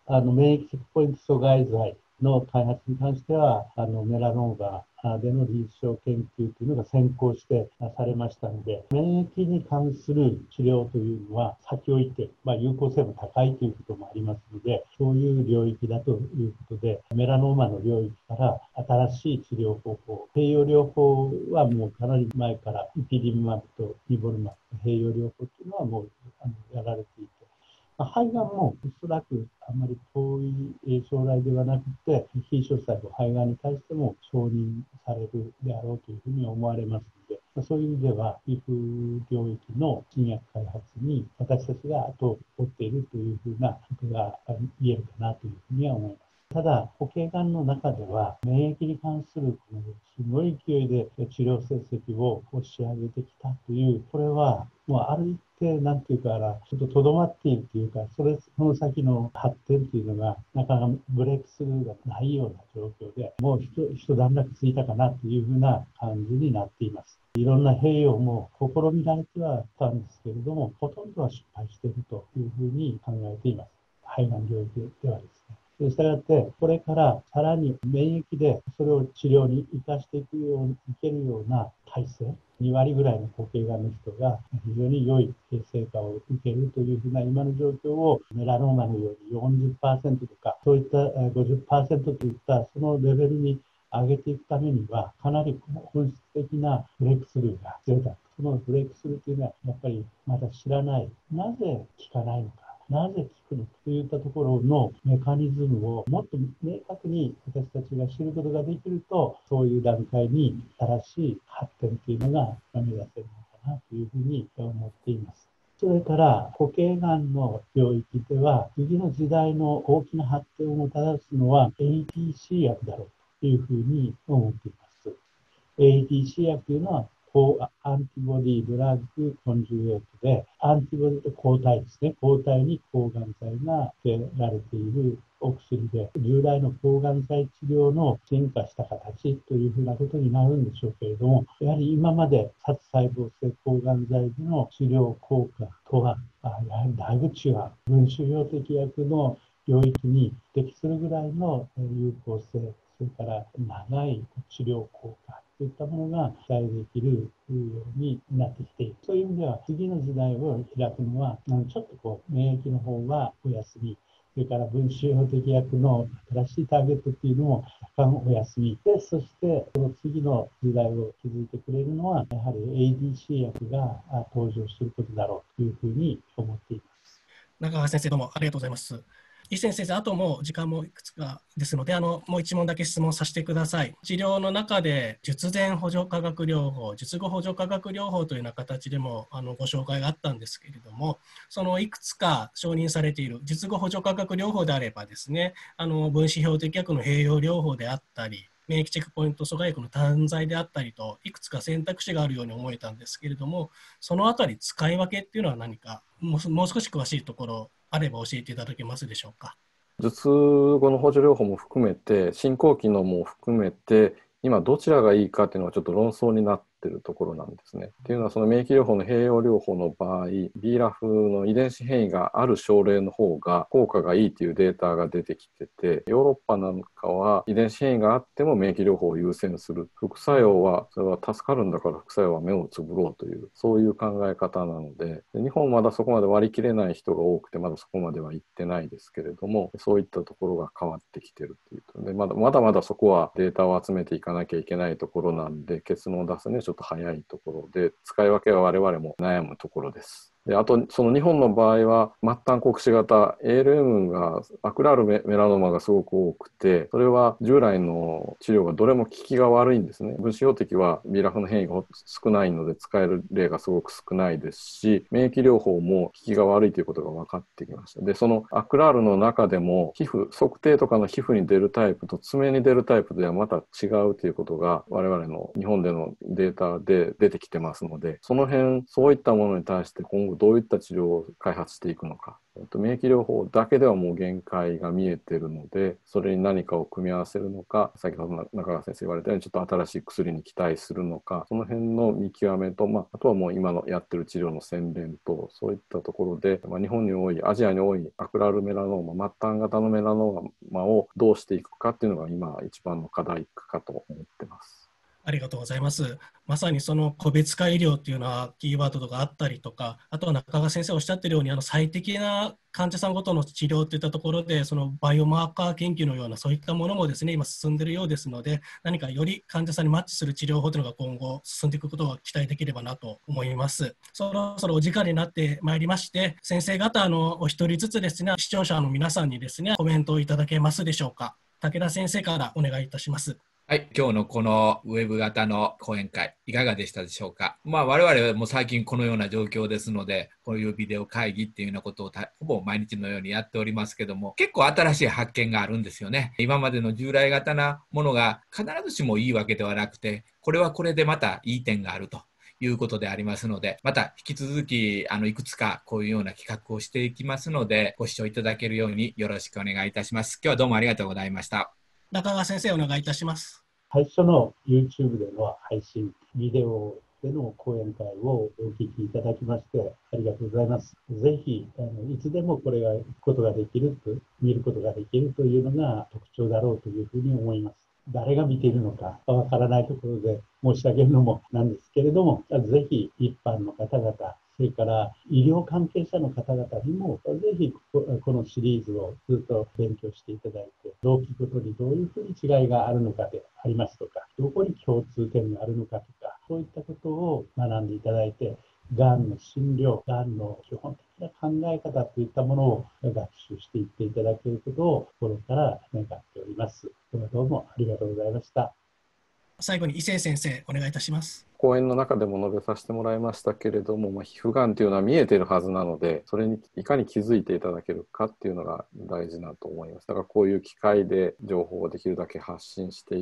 B: あの免疫チェックポイント阻害剤の開発に関しては、あのメラノーマでの臨床研究というのが先行してされましたので、免疫に関する治療というのは先を置いて、まあ、有効性も高いということもありますので、そういう領域だということで、メラノーマの領域から新しい治療方法、併用療法はもうかなり前からイピリムマブとニボルマブ、併用療法というのはもうあのやられていて、肺がんもおそらくあまり遠い将来ではなくて、非詳細の肺がんに対しても承認されるであろうというふうに思われますので、そういう意味では、皮膚領域の新薬開発に私たちが後を追っているというふうなことが言えるかなというふうには思います。ただ、固形がんの中では、免疫に関するこのすごい勢いで治療成績を押し上げてきたという、これはもうある一定、なんていうかな、ちょっととどまっているというか、それ、その先の発展というのが、なかなかブレイクスルーがないような状況で、もう一一段落ついたかなというふうな感じになっています。いろんな併用も試みられてはたんですけれども、ほとんどは失敗しているというふうに考えています。肺がん領域ではですね。したがって、これからさらに免疫でそれを治療に生かしていくように、いけるような体制、に割ぐらいの固形がんの人が非常に良い成果を受けるというふうな今の状況をメラノーマのように よんじゅっパーセント とか、そういった ごじゅっパーセント といったそのレベルに上げていくためには、かなり本質的なブレイクスルーが必要だ。そのブレイクスルーというのは、やっぱりまだ知らない。なぜ効かないのか。なぜ効くのかといったところのメカニズムをもっと明確に私たちが知ることができると、そういう段階に新しい発展というのが目指せるのかなというふうに思っています。それから、固形がんの領域では、次の時代の大きな発展をもたらすのは エーディーシー 薬だろうというふうに思っています。エーディーシー 薬というのは、抗アンティボディドラッグコンジュゲートで、アンティボディと抗体ですね。抗体に抗がん剤が付けられているお薬で、従来の抗がん剤治療の進化した形というふうなことになるんでしょうけれども、やはり今まで殺細胞性抗がん剤での治療効果とは、やはりだいぶ違う。分子標的薬の領域に適するぐらいの有効性、それから長い治療効果といったものが期待できるようになってきている。そういう意味では、次の時代を開くのは、ちょっとこう、免疫の方はお休み、それから分子標的薬の新しいターゲットっていうのも若干お休みで、そしてその次の時代を築いてくれるのは、やはり エーディーシー 薬が登場することだろうというふうに思っています。
A: 中川先生、どうもありがとうございます。伊勢先生、あともう時間もいくつかですので、あのもう一問だけ質問させてください。治療の中で術前補助化学療法、術後補助化学療法というような形でもあのご紹介があったんですけれども、そのいくつか承認されている術後補助化学療法であればですね、あの分子標的薬の併用療法であったり、免疫チェックポイント阻害薬の単剤であったりと、いくつか選択肢があるように思えたんですけれども、そのあたり使い分けっていうのは何か、もう、もう少し詳しいところあれば教えていただけますでしょうか。
D: 術後の補助療法も含めて、進行期のも含めて、今どちらがいいかっていうのはちょっと論争になってるところなんですね。っていうのは、その免疫療法の併用療法の場合、ビーラフの遺伝子変異がある症例の方が効果がいいというデータが出てきてて、ヨーロッパなんかは遺伝子変異があっても免疫療法を優先する。副作用は、それは助かるんだから副作用は目をつぶろうという、そういう考え方なので、日本はまだそこまで割り切れない人が多くて、まだそこまでは行ってないですけれども、そういったところが変わってきてるっていうとで、まだまだまだそこはデータを集めていかなきゃいけないところなんで、結論を出すにはちょっと早いところで、使い分けは我々も悩むところです。で、あと、その日本の場合は、末端酷使型 エーエルエム が、アクラールメラノーマがすごく多くて、それは従来の治療がどれも効きが悪いんですね。分子標的はビーラフの変異が少ないので使える例がすごく少ないですし、免疫療法も効きが悪いということが分かってきました。で、そのアクラールの中でも、皮膚、測定とかの皮膚に出るタイプと爪に出るタイプではまた違うということが、我々の日本でのデータで出てきてますので、その辺、そういったものに対して今後どういった治療を開発していくのか、 免疫療法だけではもう限界が見えてるので、それに何かを組み合わせるのか、先ほど中川先生言われたようにちょっと新しい薬に期待するのか、その辺の見極めと、まあ、あとはもう今のやってる治療の洗練と、そういったところで、まあ、日本に多い、アジアに多いアクラルメラノーマ、末端型のメラノーマをどうしていくかっていうのが今一番の課題かと思ってます。
A: ありがとうございます。まさにその個別化医療っていうのはキーワードとかあったりとか、あとは中川先生おっしゃってるように、あの最適な患者さんごとの治療といったところで、そのバイオマーカー研究のようなそういったものもですね、今進んでいるようですので、何かより患者さんにマッチする治療法というのが今後進んでいくことが期待できればなと思います。そろそろお時間になってまいりまして、先生方のお一人ずつですね、視聴者の皆さんにですね、コメントをいただけますでしょうか。武田先生からお願いいたします。
C: はい、今日のこのウェブ型の講演会、いかがでしたでしょうか。まあ、我々はもう最近このような状況ですので、こういうビデオ会議っていうようなことをほぼ毎日のようにやっておりますけども、結構新しい発見があるんですよね。今までの従来型なものが必ずしもいいわけではなくて、これはこれでまたいい点があるということでありますので、また引き続きあのいくつかこういうような企画をしていきますので、ご視聴いただけるようによろしくお願いいたします。今日はどうもありがとうございました。
A: 中川先生、お願いいたします。
B: 最初の YouTube での配信、ビデオでの講演会をお聞きいただきましてありがとうございます。ぜひ、あのいつでもこれが行くことができると、見ることができるというのが特徴だろうというふうに思います。誰が見ているのかわからないところで申し上げるのもなんですけれども、ぜひ一般の方々、それから医療関係者の方々にも、ぜひこのシリーズをずっと勉強していただいて、同期ごとにどういうふうに違いがあるのかでありますとか、どこに共通点があるのかとか、そういったことを学んでいただいて、がんの診療、がんの基本的な考え方といったものを学習していっていただけることを心から願っております。どうもありがとうございました。
A: 最後に伊勢先生、お願いいたします。
D: 講演の中でも述べさせてもらいましたけれども、まあ、皮膚がんというのは見えているはずなので、それにいかに気づいていただけるかっていうのが大事だと思います。だからこういう機会で情報をできるだけ発信していって、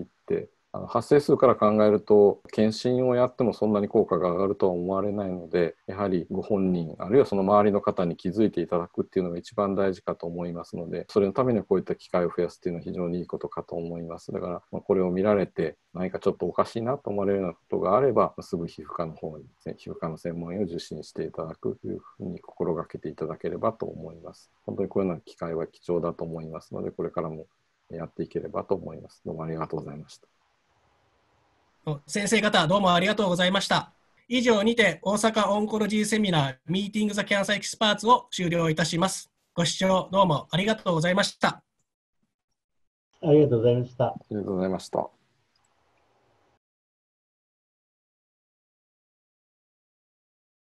D: あの発生数から考えると検診をやってもそんなに効果が上がるとは思われないので、やはりご本人あるいはその周りの方に気づいていただくっていうのが一番大事かと思いますので、それのためにはこういった機会を増やすっていうのは非常にいいことかと思います。だから、まあ、これを見られて何かちょっとおかしいなと思われるようなことがあれば、すぐ皮膚科の方に、皮膚科の専門医を受診していただくというふうに心がけていただければと思います。本当にこういうような機会は貴重だと思いますので、これからもやっていければと思います。どうもありがとうございました。
A: 先生方、どうもありがとうございました。以上にて大阪オンコロジーセミナーミーティングザキャンサーエキスパーツを終了いたします。ご視聴どうもありがとうございました。
B: ありがとうございました。
D: ありがとうございました。